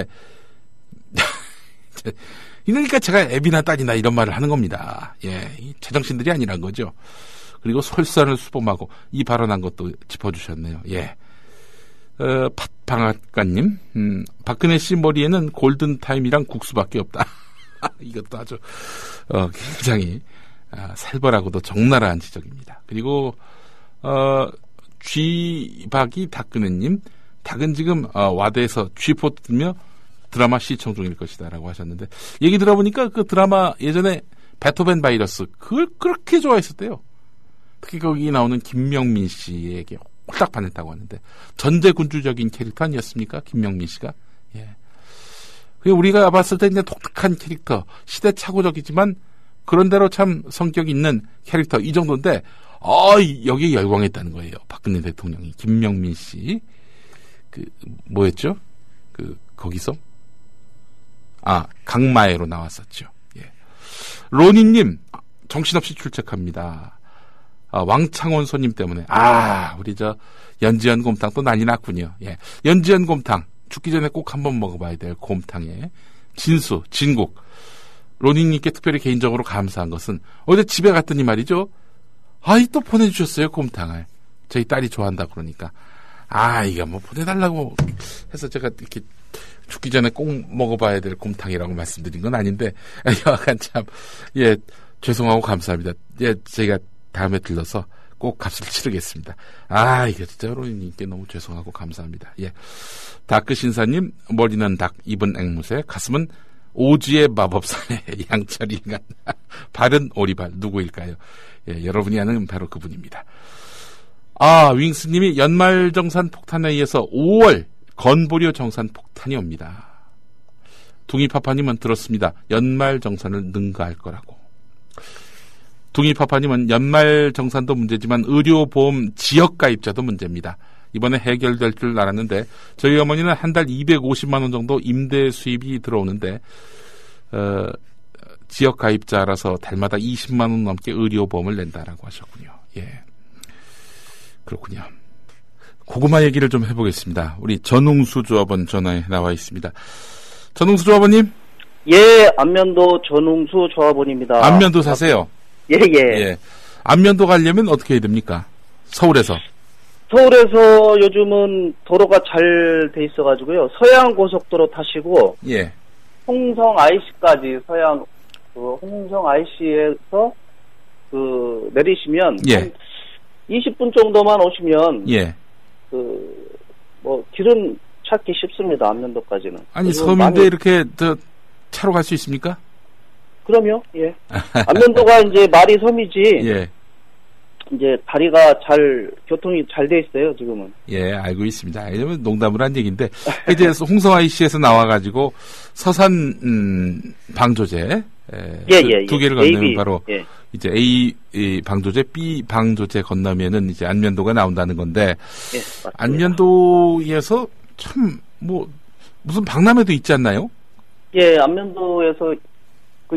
그러니까 제가 애비나 딸이나 이런 말을 하는 겁니다. 예, 제정신들이 아니란 거죠. 그리고 설산을 수범하고 이 발언한 것도 짚어주셨네요. 예, 어, 팥방앗가님, 음, 박근혜 씨 머리에는 골든타임이랑 국수밖에 없다. 이것도 아주 어, 굉장히 아, 살벌하고도 적나라한 지적입니다. 그리고 어, 쥐박이 닭근혜님, 닭은 지금 어, 와대에서 쥐포 들며 드라마 시청 중일 것이다 라고 하셨는데 얘기 들어보니까 그 드라마 예전에 베토벤 바이러스 그걸 그렇게 좋아했었대요. 특히 거기 나오는 김명민 씨에게 홀딱 반했다고 하는데 전제군주적인 캐릭터 아니었습니까? 김명민 씨가. 예. 우리가 봤을 때 그냥 독특한 캐릭터, 시대착오적이지만 그런대로 참 성격 있는 캐릭터 이 정도인데 어, 여기에 열광했다는 거예요. 박근혜 대통령이. 김명민 씨. 그 뭐였죠? 그 거기서 아, 강마애로 나왔었죠. 예. 로니님, 정신없이 출첵합니다. 아, 왕창원 손님 때문에. 아, 우리 저 연지연 곰탕 또 난리 났군요. 예. 연지연 곰탕. 죽기 전에 꼭 한번 먹어봐야 될 곰탕에 진수, 진국. 로니님께 특별히 개인적으로 감사한 것은 어제 집에 갔더니 말이죠. 아이, 또 보내주셨어요, 곰탕을. 저희 딸이 좋아한다 그러니까. 아, 이거 뭐 보내달라고 해서 제가 이렇게 죽기 전에 꼭 먹어봐야 될 곰탕이라고 말씀드린 건 아닌데, 여하간 참, 예, 죄송하고 감사합니다. 예, 제가 다음에 들러서 꼭 값을 치르겠습니다. 아, 이게 진짜 로니님께 너무 죄송하고 감사합니다. 예. 다크신사님, 머리는 닭, 입은 앵무새, 가슴은 오지의 마법사의 양철인간, 발은 오리발, 누구일까요? 예, 여러분이 아는 바로 그분입니다. 아, 윙스님이 연말정산 폭탄에 의해서 오월 건보료 정산 폭탄이 옵니다. 둥이파파님은 들었습니다. 연말정산을 능가할 거라고. 둥이파파님은 연말정산도 문제지만 의료보험 지역가입자도 문제입니다. 이번에 해결될 줄 알았는데 저희 어머니는 한 달 이백오십만 원 정도 임대 수입이 들어오는데 어, 지역가입자라서 달마다 이십만 원 넘게 의료보험을 낸다라고 하셨군요. 예, 그렇군요. 고구마 얘기를 좀 해보겠습니다. 우리 전웅수 조합원 전화에 나와 있습니다. 전웅수 조합원님? 예, 안면도 전웅수 조합원입니다. 안면도 사세요? 예, 예. 예. 안면도 가려면 어떻게 해야 됩니까? 서울에서? 서울에서 요즘은 도로가 잘 돼 있어가지고요. 서해안 고속도로 타시고, 예. 홍성 아이씨까지 서해안, 그 홍성 아이씨에서 그, 내리시면, 예. 한 이십 분 정도만 오시면, 예. 그, 뭐, 길은 찾기 쉽습니다. 안면도까지는. 아니, 섬인데 많이... 이렇게, 저, 차로 갈 수 있습니까? 그럼요, 예. 안면도가 이제 말이 섬이지, 예. 이제 다리가 잘, 교통이 잘 돼 있어요, 지금은. 예, 알고 있습니다. 이러면 농담을 한 얘기인데, 이제 홍성 아이씨에서 나와가지고, 서산, 음, 방조제, 예, 예, 그 예, 두 개를 예. 건너면 에이비, 바로, 예. 이제 A 이 방조제, B 방조제 건너면은 이제 안면도가 나온다는 건데, 예, 안면도에서 참, 뭐, 무슨 박람회도 있지 않나요? 예, 안면도에서 그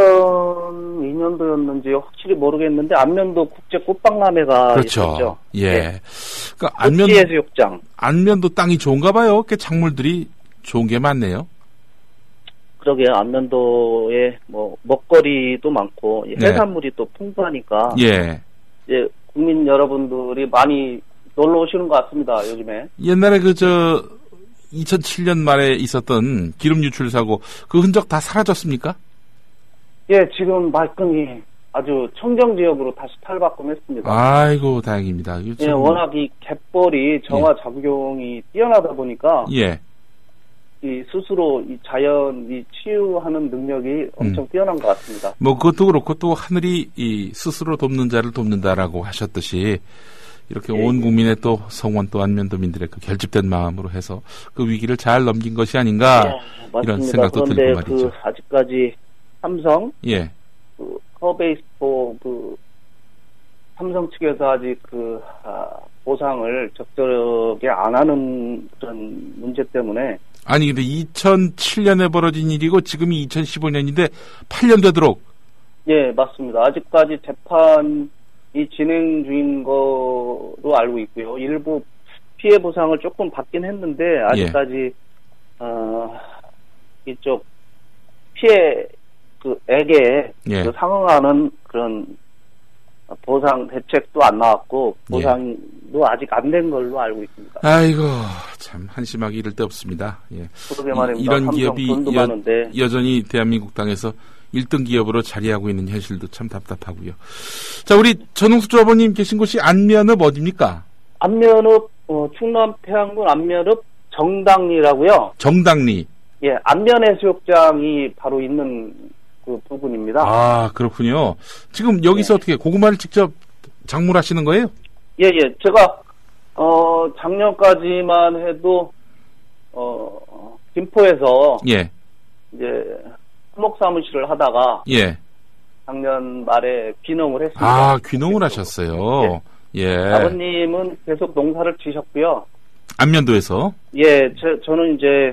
이천이 년도였는지 확실히 모르겠는데 안면도 국제 꽃박람회가 그렇죠. 있었죠. 예. 네. 그러니까 안면 해수욕장. 안면도 땅이 좋은가 봐요. 그 작물들이 좋은 게 많네요. 그러게요. 안면도에 뭐 먹거리도 많고 해산물이 네. 또 풍부하니까 예. 예, 국민 여러분들이 많이 놀러 오시는 것 같습니다. 요즘에. 옛날에 그 저 이천칠 년 말에 있었던 기름 유출 사고 그 흔적 다 사라졌습니까? 예, 지금 말끔히 아주 청정 지역으로 다시 탈바꿈했습니다. 아이고, 다행입니다. 예, 워낙 이 갯벌이 정화 작용이 예. 뛰어나다 보니까 예. 이 스스로 이 자연이 치유하는 능력이 엄청 음. 뛰어난 것 같습니다. 뭐 그것도 그렇고 또 하늘이 이 스스로 돕는 자를 돕는다라고 하셨듯이 이렇게 예. 온 국민의 또 성원 또 안면도민들의 그 결집된 마음으로 해서 그 위기를 잘 넘긴 것이 아닌가 예, 이런 생각도 들고 말이죠. 그 아직까지 삼성, 예, 그 커베이스포 그 삼성 측에서 아직 그 아, 보상을 적절하게 안 하는 그런 문제 때문에 아니 근데 이천칠 년에 벌어진 일이고 지금이 이천십오 년인데 팔 년 되도록 예 맞습니다. 아직까지 재판이 진행 중인 거로 알고 있고요. 일부 피해 보상을 조금 받긴 했는데 아직까지 예. 어, 이쪽 피해 그 액에 예. 그 상응하는 그런 보상 대책도 안 나왔고 보상도 예. 아직 안 된 걸로 알고 있습니다. 아이고 참 한심하기 이를 데 없습니다. 예. 그러게 말입니다. 이, 이런 기업이 여, 많은데. 여전히 대한민국 땅에서 일 등 기업으로 자리하고 있는 현실도 참 답답하고요. 자 우리 전웅수 조합원님 계신 곳이 안면읍 어디입니까? 안면읍 어, 충남 태안군 안면읍 정당리라고요. 정당리. 예, 안면해수욕장이 바로 있는 그 부분입니다. 아, 그렇군요. 지금 여기서 네. 어떻게 고구마를 직접 작물하시는 거예요? 예, 예. 제가 어 작년까지만 해도 어 김포에서 예. 이제 토목 사무실을 하다가 예. 작년 말에 귀농을 했습니다. 아, 귀농을 하셨어요. 예. 예. 아버님은 계속 농사를 지셨고요. 안면도에서? 예, 저, 저는 이제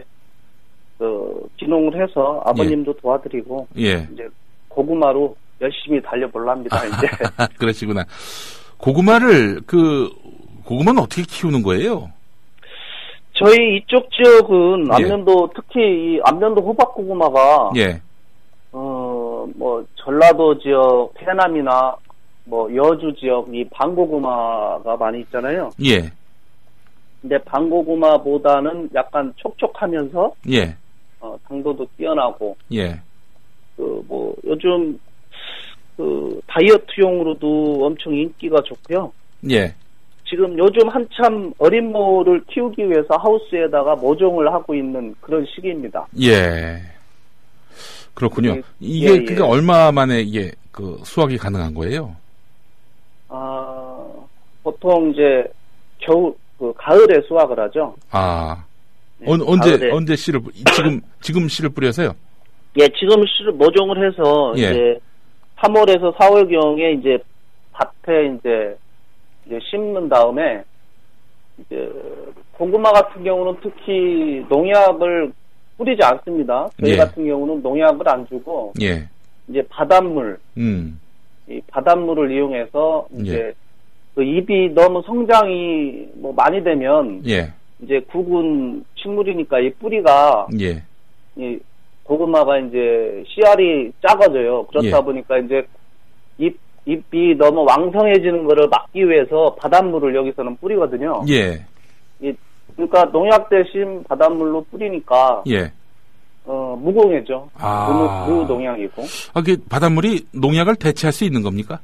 그 귀농을 해서 아버님도 예. 도와드리고 예. 이제 고구마로 열심히 달려볼랍니다. 이제 그러시구나. 고구마를 그 고구마는 어떻게 키우는 거예요? 저희 이쪽 지역은 예. 안면도 특히 이 안면도 호박고구마가 예. 어, 뭐 전라도 지역, 해남이나 뭐 여주 지역 이 방고구마가 많이 있잖아요. 예. 근데 방고구마보다는 약간 촉촉하면서 예. 어, 당도도 뛰어나고 예. 그 뭐 요즘 그 다이어트용으로도 엄청 인기가 좋고요. 예. 지금 요즘 한참 어린 모를 키우기 위해서 하우스에다가 모종을 하고 있는 그런 시기입니다. 예. 그렇군요. 예, 이게 예, 그게 예. 얼마 만에 이게 그 수확이 가능한 거예요? 아, 보통 이제 겨울 그 가을에 수확을 하죠. 아. 네, 언, 언제 가을에. 언제 씨를 뿌- 지금 지금 씨를 뿌려서요? 예, 지금 씨를 모종을 해서 예. 이제 삼월에서 사월경에 이제 밭에 이제 이제 심는 다음에 이제 고구마 같은 경우는 특히 농약을 뿌리지 않습니다. 저희 예. 같은 경우는 농약을 안 주고 예. 이제 바닷물, 음. 이 바닷물을 이용해서 예. 이제 그 잎이 너무 성장이 뭐 많이 되면 예. 이제 굵은 식물이니까 이 뿌리가 예. 이 고구마가 이제 씨알이 작아져요. 그렇다 예. 보니까 이제 잎 잎이 너무 왕성해지는 거를 막기 위해서 바닷물을 여기서는 뿌리거든요. 예. 이, 그러니까 농약 대신 바닷물로 뿌리니까 예. 어, 무공해져. 아. 무, 무농약이고. 아, 그 바닷물이 농약을 대체할 수 있는 겁니까?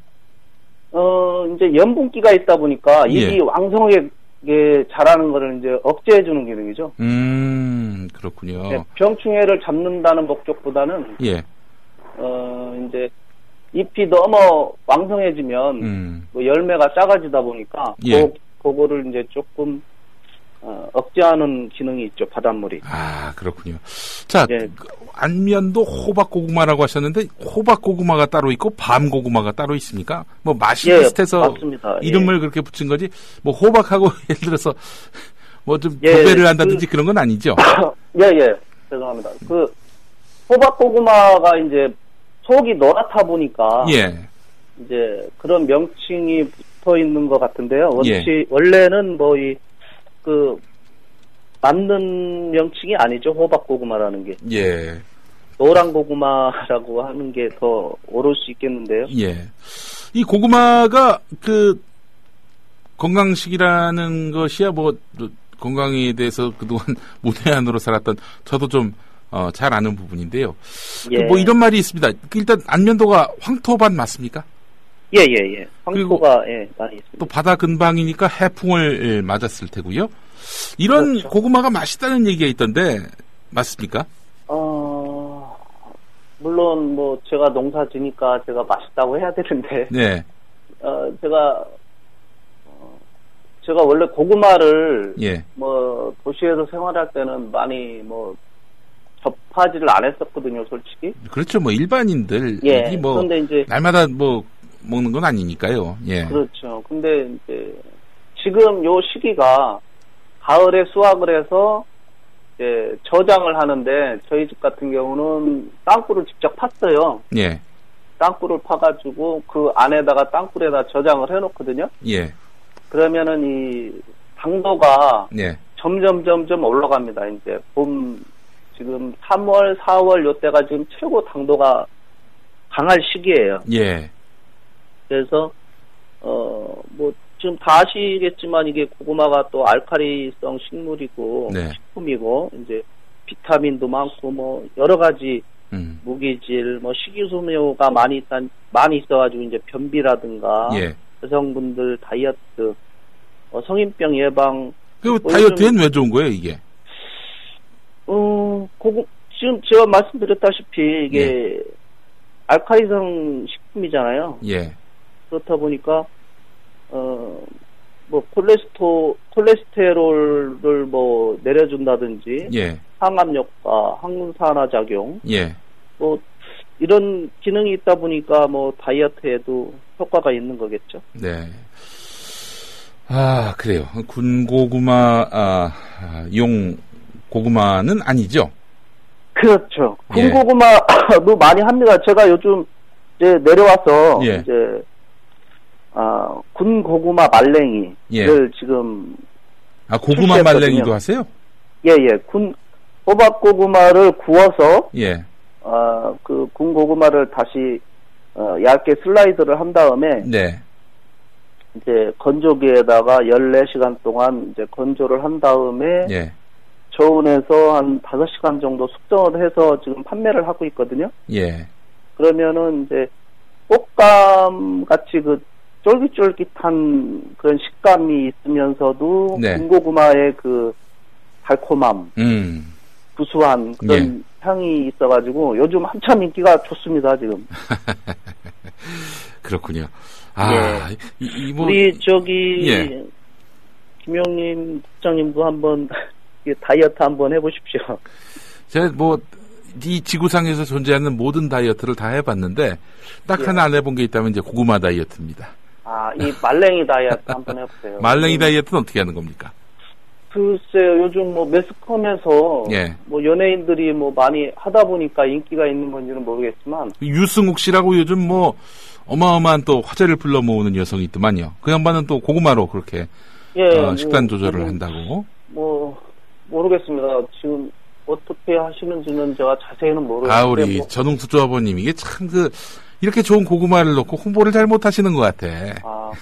어, 이제 염분기가 있다 보니까 잎이 예. 왕성하게 자라는 거를 이제 억제해주는 기능이죠. 음, 그렇군요. 네, 병충해를 잡는다는 목적보다는 예. 어, 이제 잎이 너무 왕성해지면 음. 뭐 열매가 작아지다 보니까 예. 그, 그거를 이제 조금 어, 억제하는 기능이 있죠. 바닷물이. 아, 그렇군요. 자, 예. 그 안면도 호박고구마라고 하셨는데 호박고구마가 따로 있고 밤고구마가 따로 있습니까? 뭐 맛이 예, 비슷해서 맞습니다. 이름을 예. 그렇게 붙인 거지. 뭐 호박하고 예를 들어서 뭐 좀 예, 구별을 한다든지 그- 그런 건 아니죠. 예, 예. 죄송합니다. 그 호박고구마가 이제 속이 노랗다 보니까 예. 이제 그런 명칭이 붙어 있는 것 같은데요. 원치 예. 원래는 뭐 이 그 맞는 명칭이 아니죠. 호박고구마라는 게 예. 노란 고구마라고 하는 게 더 옳을 수 있겠는데요. 예. 이 고구마가 그 건강식이라는 것이야 뭐 건강에 대해서 그동안 문외한으로 살았던 저도 좀 어, 잘 아는 부분인데요. 예. 그뭐 이런 말이 있습니다. 일단 안면도가 황토밭 맞습니까? 예, 예, 예. 황토가 예, 많이 있습니다. 또 바다 근방이니까 해풍을 맞았을 테고요. 이런 그렇죠. 고구마가 맛있다는 얘기가 있던데 맞습니까? 어, 물론 뭐 제가 농사 지니까 제가 맛있다고 해야 되는데 네. 어, 제가 어, 제가 원래 고구마를 예. 뭐 도시에서 생활할 때는 많이 뭐 접하지를 안 했었거든요, 솔직히. 그렇죠. 뭐 일반인들 예. 이 뭐 그런데 이제 날마다 뭐 먹는 건 아니니까요. 예. 그렇죠. 근데 이제 지금 요 시기가 가을에 수확을 해서 이제 저장을 하는데 저희 집 같은 경우는 땅굴을 직접 팠어요. 예. 땅굴을 파가지고 그 안에다가 땅굴에다 저장을 해놓거든요. 예. 그러면은 이 당도가 예. 점점 점점 올라갑니다. 이제 봄 지금 삼월, 사월 요때가 지금 최고 당도가 강할 시기예요. 예. 그래서 어 뭐 지금 다 아시겠지만 이게 고구마가 또 알칼리성 식물이고 네. 식품이고 이제 비타민도 많고 뭐 여러 가지 음. 무기질 뭐 식이섬유가 많이 있다 많이 있어가지고 이제 변비라든가 예. 여성분들 다이어트 어, 성인병 예방 그 뭐 다이어트엔 왜 좋은 거예요, 이게? 어 고구 지금 제가 말씀드렸다시피 이게 예. 알칼리성 식품이잖아요. 예. 그렇다 보니까 어 뭐 콜레스토 콜레스테롤을 뭐 내려준다든지 예. 항암 효과, 항산화 작용 예. 뭐 이런 기능이 있다 보니까 뭐 다이어트에도 효과가 있는 거겠죠. 네. 아, 그래요. 군고구마, 아, 아, 용 고구마는 아니죠? 그렇죠. 예. 군고구마도 많이 합니다. 제가 요즘 이제 내려와서 예. 이제 아, 군 고구마 말랭이를 예. 지금 아, 고구마 출시했거든요. 말랭이도 하세요? 예, 예. 군 호박 고구마를 구워서 예. 아, 그 군 고구마를 다시 어, 얇게 슬라이드를 한 다음에 네. 이제 건조기에다가 열네 시간 동안 이제 건조를 한 다음에 예. 저온에서 한 다섯 시간 정도 숙성을 해서 지금 판매를 하고 있거든요. 예. 그러면은 이제 꽃감 같이 그 쫄깃쫄깃한 그런 식감이 있으면서도 네. 군고구마의 그 달콤함, 음. 구수한 그런 향이 있어가지고 요즘 한참 인기가 좋습니다 지금. 그렇군요. 아, 예. 이, 이 뭐, 우리 저기 예. 김용님 국장님도 한번 이 다이어트 한번 해보십시오. 제가 뭐, 이 지구상에서 존재하는 모든 다이어트를 다 해봤는데, 딱 예. 하나 안 해본 게 있다면 이제 고구마 다이어트입니다. 아, 이 말랭이 다이어트 한번 해보세요. 말랭이 다이어트는 어떻게 하는 겁니까? 글쎄요, 요즘 뭐 매스컴에서 예. 뭐 연예인들이 뭐 많이 하다 보니까 인기가 있는 건지는 모르겠지만, 유승욱 씨라고 요즘 뭐, 어마어마한 또 화제를 불러 모으는 여성이 있더만요. 그 양반은 또 고구마로 그렇게, 예, 어, 뭐, 식단 조절을 뭐, 한다고. 뭐 모르겠습니다. 지금 어떻게 하시는지는 제가 자세히는 모르겠는데. 아, 우리 뭐, 전웅수 조합원님, 이게 참 그, 이렇게 좋은 고구마를 넣고 홍보를 잘 못하시는 것 같아. 아,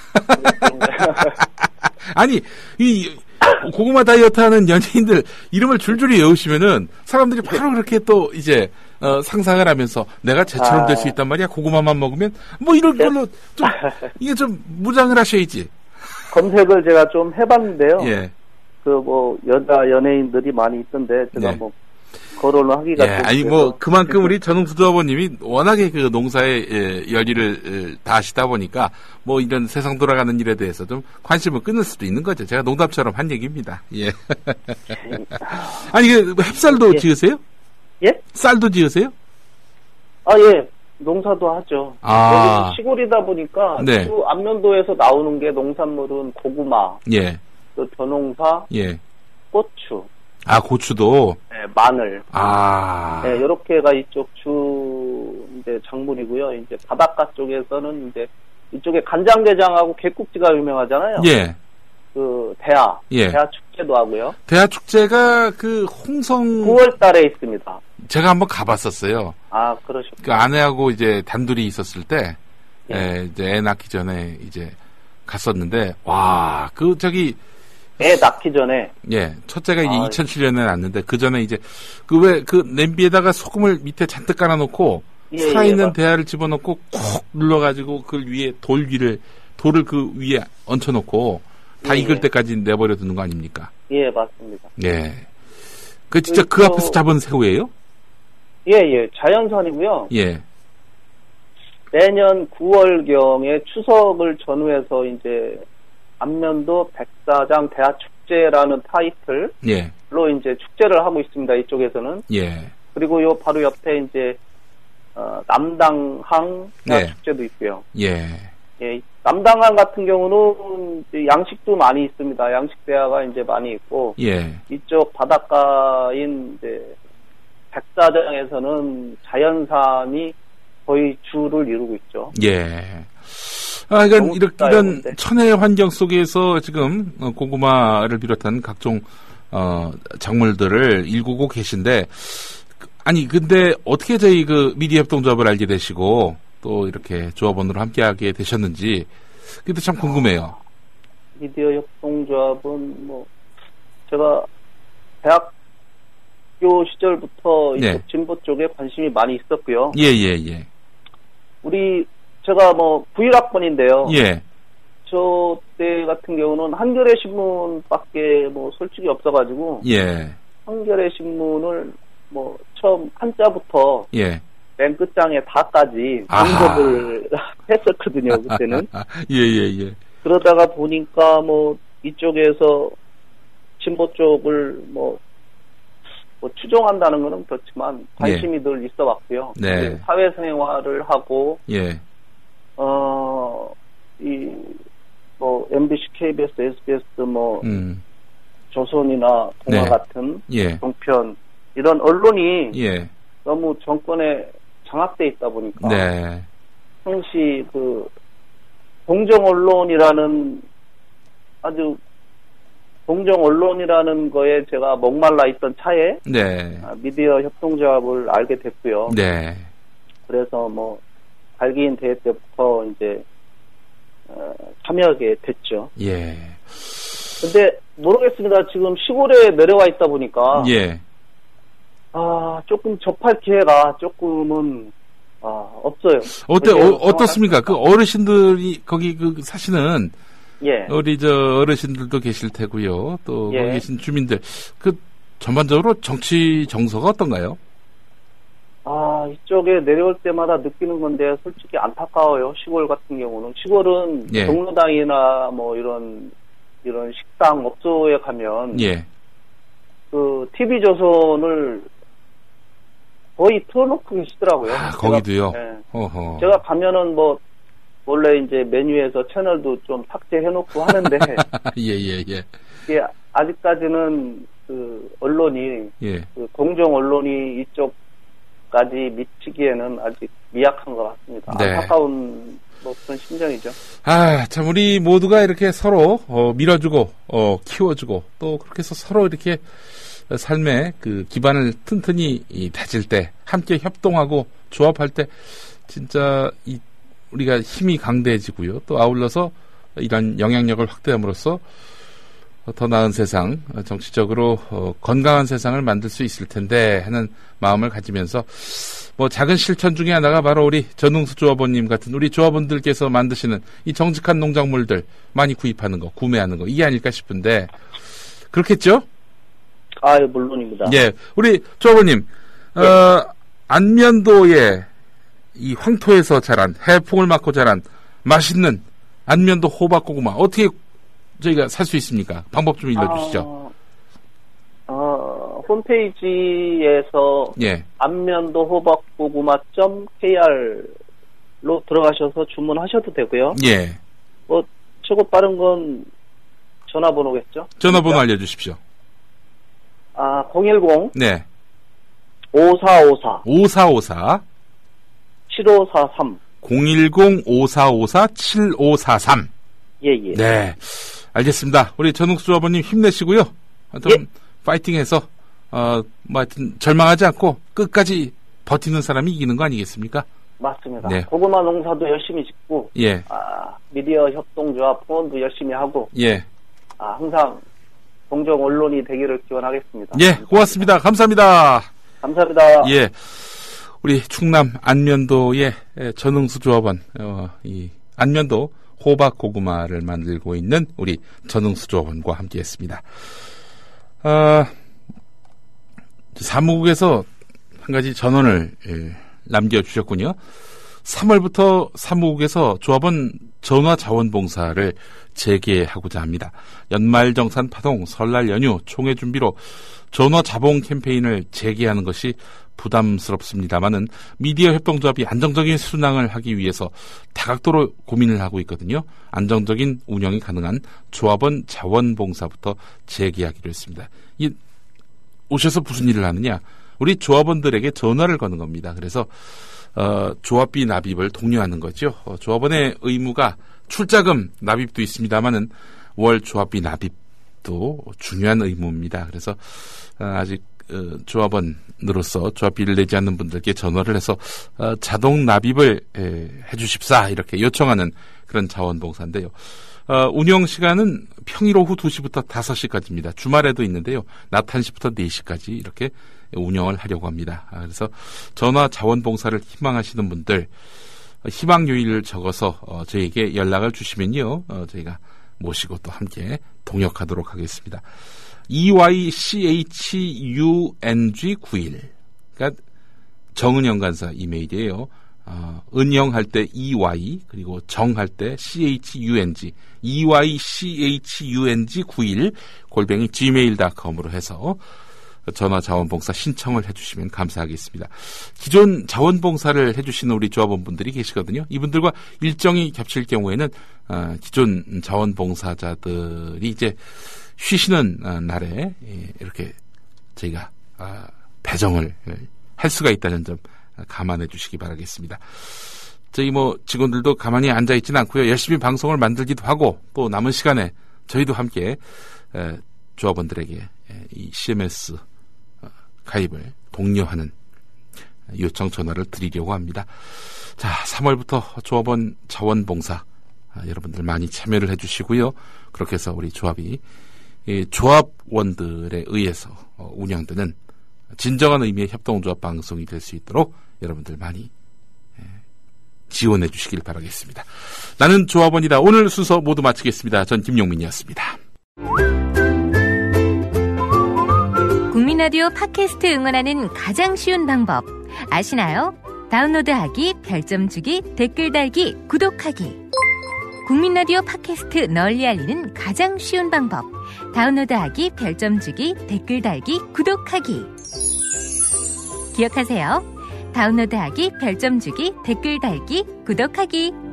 아니, 이 고구마 다이어트 하는 연예인들 이름을 줄줄이 외우시면은 사람들이 바로 그렇게 또 이제 어, 상상을 하면서 내가 쟤처럼 될 수 있단 말이야. 고구마만 먹으면 뭐 이런 걸로 좀 이게 좀 무장을 하셔야지. 검색을 제가 좀 해봤는데요. 예. 그 뭐 여자 연예인들이 많이 있던데 제가 네. 뭐 거론을 하기가 예, 좀 아니 그래서. 뭐 그만큼 우리 전웅수 조합원님이 워낙에 그 농사에 예, 열의를 예, 다 하시다 보니까 뭐 이런 세상 돌아가는 일에 대해서 좀 관심을 끊을 수도 있는 거죠. 제가 농담처럼 한 얘기입니다. 예. 아니 그 햅쌀도 예. 지으세요? 예? 쌀도 지으세요? 아, 예. 농사도 하죠. 아. 여기 시골이다 보니까 네. 주 안면도에서 나오는 게 농산물은 고구마, 예, 또 벼농사, 예. 고추, 아 고추도. 예, 마늘, 아. 예, 요렇게가 이쪽 주 이제 작물이고요. 이제 바닷가 쪽에서는 이제 이쪽에 간장게장하고 개국지가 유명하잖아요. 예. 그 대하, 예. 대하 축제도 하고요. 대하 축제가 그 홍성 구월 달에 있습니다. 제가 한번 가봤었어요. 아, 그러셨군요. 그 아내하고 이제 단둘이 있었을 때, 예. 예, 이제 애 낳기 전에 이제 갔었는데, 와, 그 저기, 애 낳기 전에 예, 첫째가 이제 아, 이천칠 년에 낳았는데, 그 전에 이제, 그 왜, 그 냄비에다가 소금을 밑에 잔뜩 깔아놓고, 예, 살아있는 예, 맞- 대하를 집어넣고, 콕 눌러가지고, 그 위에 돌 위를, 돌을 그 위에 얹혀놓고, 다 예, 익을 예. 때까지 내버려 두는 거 아닙니까? 예, 맞습니다. 예. 그 진짜 그 그리고- 앞에서 잡은 새우예요? 예, 예, 자연산이고요. 예. 내년 구월경에 추석을 전후해서 이제 안면도 백사장 대하축제라는 타이틀로 예. 이제 축제를 하고 있습니다. 이쪽에서는. 예. 그리고 요 바로 옆에 이제 어, 남당항 네. 대하축제도 있고요. 예. 예, 남당항 같은 경우는 이제 양식도 많이 있습니다. 양식 대하가 이제 많이 있고 예. 이쪽 바닷가인 이제 백사장에서는 자연산이 거의 주를 이루고 있죠. 예. 아, 그러니까 너무 이렇게 비싸요, 이런 근데. 천혜의 환경 속에서 지금 어, 고구마를 비롯한 각종 어, 작물들을 일구고 계신데, 그, 아니 근데 어떻게 저희 그 미디어 협동조합을 알게 되시고 또 이렇게 조합원으로 함께하게 되셨는지 그게 참 궁금해요. 미디어 협동조합은 뭐 제가 대학교 시절부터 이쪽 네. 진보 쪽에 관심이 많이 있었고요. 예, 예, 예. 우리 제가 뭐 구십일 학번인데요. 예. 저 때 같은 경우는 한겨레 신문밖에 뭐 솔직히 없어가지고 예. 한겨레 신문을 뭐 처음 한자부터 예. 맨 끝장에 다까지 아하. 공급을 했었거든요. 그때는. 예, 예, 예. 그러다가 보니까 뭐 이쪽에서 진보 쪽을 뭐, 뭐 추종한다는 것은 그렇지만 관심이 늘 있어 왔고요. 네. 사회생활을 하고 예. 어, 이 뭐 엠비씨, 케이비에스, 에스비에스 뭐 음. 조선이나 동아 네. 같은 예. 종편 이런 언론이 예. 공정 언론이라는 아주 공정 언론이라는 거에 제가 목말라 있던 차에 네. 미디어 협동조합을 알게 됐고요. 네. 그래서 뭐 발기인 대회 때부터 이제 어, 참여하게 됐죠. 예. 근데 모르겠습니다. 지금 시골에 내려와 있다 보니까 예. 아 조금 접할 기회가 조금은 아 없어요. 어때 어, 어떻습니까? 그 어르신들이 거기 그 사시는 예. 우리 저 어르신들도 계실 테고요. 또 예. 거기 계신 주민들 그 전반적으로 정치 정서가 어떤가요? 아 이쪽에 내려올 때마다 느끼는 건데 솔직히 안타까워요. 시골 같은 경우는 시골은 예. 경로당이나 뭐 이런 이런 식당 업소에 가면 예. 그 티비 조선을 거의 틀어놓고 계시더라고요. 아, 거기도요? 제가, 예. 어허. 제가 가면은 뭐 원래 이제 메뉴에서 채널도 좀 삭제해놓고 하는데 예, 예, 예. 이게 아직까지는 그 언론이 예. 그 공정 언론이 이쪽까지 미치기에는 아직 미약한 것 같습니다. 네. 안타까운 뭐 그런 심정이죠. 아, 참 우리 모두가 이렇게 서로 어, 밀어주고 어, 키워주고 또 그렇게 해서 서로 이렇게 삶의 그 기반을 튼튼히 이, 다질 때 함께 협동하고 조합할 때 진짜 이 우리가 힘이 강대해지고요. 또 아울러서 이런 영향력을 확대함으로써 더 나은 세상, 정치적으로 어, 건강한 세상을 만들 수 있을 텐데 하는 마음을 가지면서 뭐 작은 실천 중에 하나가 바로 우리 전웅수 조합원님 같은 우리 조합원들께서 만드시는 이 정직한 농작물들 많이 구입하는 거, 구매하는 거 이게 아닐까 싶은데 그렇겠죠? 아, 물론입니다. 예, 우리 조합원님 예. 어, 안면도에 이 황토에서 자란 해풍을 맞고 자란 맛있는 안면도 호박고구마 어떻게 저희가 살 수 있습니까? 방법 좀 일러주시죠. 아, 어, 홈페이지에서 예, 안면도 호박고구마 점 케이알로 들어가셔서 주문하셔도 되고요. 예. 뭐 최고 빠른 건 전화번호겠죠? 전화번호 알려주십시오. 아, 공일공 네, 오사오사 오사오사 칠오사삼. 공일공 오사오사 칠오사삼. 예, 예. 네, 알겠습니다. 우리 전웅수 조합원님 힘내시고요. 하여튼 예. 파이팅해서 어, 뭐 하여튼 절망하지 않고 끝까지 버티는 사람이 이기는 거 아니겠습니까? 맞습니다. 네. 고구마 농사도 열심히 짓고, 예, 아, 미디어 협동조합 후원도 열심히 하고, 예, 아, 항상 공정 언론이 되기를 기원하겠습니다. 예, 고맙습니다. 감사합니다. 감사합니다. 예, 우리 충남 안면도의 전웅수 조합원, 어, 이 안면도 호박 고구마를 만들고 있는 우리 전웅수 조합원과 함께했습니다. 아, 사무국에서 한 가지 전원을 예, 남겨주셨군요. 삼월부터 사무국에서 조합원 전화 자원봉사를 재개하고자 합니다. 연말정산 파동, 설날 연휴, 총회 준비로 전화 자봉 캠페인을 재개하는 것이 부담스럽습니다만은 미디어 협동조합이 안정적인 순항을 하기 위해서 다각도로 고민을 하고 있거든요. 안정적인 운영이 가능한 조합원 자원봉사부터 재개하기로 했습니다. 이 오셔서 무슨 일을 하느냐? 우리 조합원들에게 전화를 거는 겁니다. 그래서 어, 조합비 납입을 독려하는 거죠. 어, 조합원의 의무가 출자금 납입도 있습니다만은 월 조합비 납입도 중요한 의무입니다. 그래서 어, 아직 어, 조합원으로서 조합비를 내지 않는 분들께 전화를 해서 어, 자동 납입을 에, 해주십사 이렇게 요청하는 그런 자원봉사인데요. 어, 운영 시간은 평일 오후 두 시부터 다섯 시까지입니다. 주말에도 있는데요. 낮 한 시부터 네 시까지 이렇게 운영을 하려고 합니다. 아, 그래서 전화 자원봉사를 희망하시는 분들 희망 요일을 적어서 어, 저희에게 연락을 주시면요. 어, 저희가 모시고 또 함께 동역하도록 하겠습니다. 이와이치에이치유엔지 구일 그러니까 정은영 간사 이메일이에요. 어, 은영할 때 이와이 그리고 정할 때 씨에이치유엔지 이와이치에이치유엔지 구일 골뱅이 지메일 닷컴으로 해서 전화 자원봉사 신청을 해주시면 감사하겠습니다. 기존 자원봉사를 해주시는 우리 조합원분들이 계시거든요. 이분들과 일정이 겹칠 경우에는 어, 기존 자원봉사자들이 이제 쉬시는 어, 날에 예, 이렇게 저희가 어, 배정을 할 수가 있다는 점 감안해 주시기 바라겠습니다. 저희 뭐 직원들도 가만히 앉아있지는 않고요. 열심히 방송을 만들기도 하고 또 남은 시간에 저희도 함께 에, 조합원들에게 이 씨엠에스 가입을 독려하는 요청 전화를 드리려고 합니다. 자, 삼월부터 조합원 자원봉사 여러분들 많이 참여를 해주시고요. 그렇게 해서 우리 조합이 이 조합원들에 의해서 운영되는 진정한 의미의 협동조합 방송이 될 수 있도록 여러분들 많이 지원해 주시길 바라겠습니다. 나는 조합원이다. 오늘 순서 모두 마치겠습니다. 전 김용민이었습니다. 국민라디오 팟캐스트 응원하는 가장 쉬운 방법 아시나요? 다운로드하기, 별점 주기, 댓글 달기, 구독하기. 국민라디오 팟캐스트 널리 알리는 가장 쉬운 방법 다운로드하기, 별점 주기, 댓글 달기, 구독하기. 기억하세요. 다운로드하기, 별점 주기, 댓글 달기, 구독하기.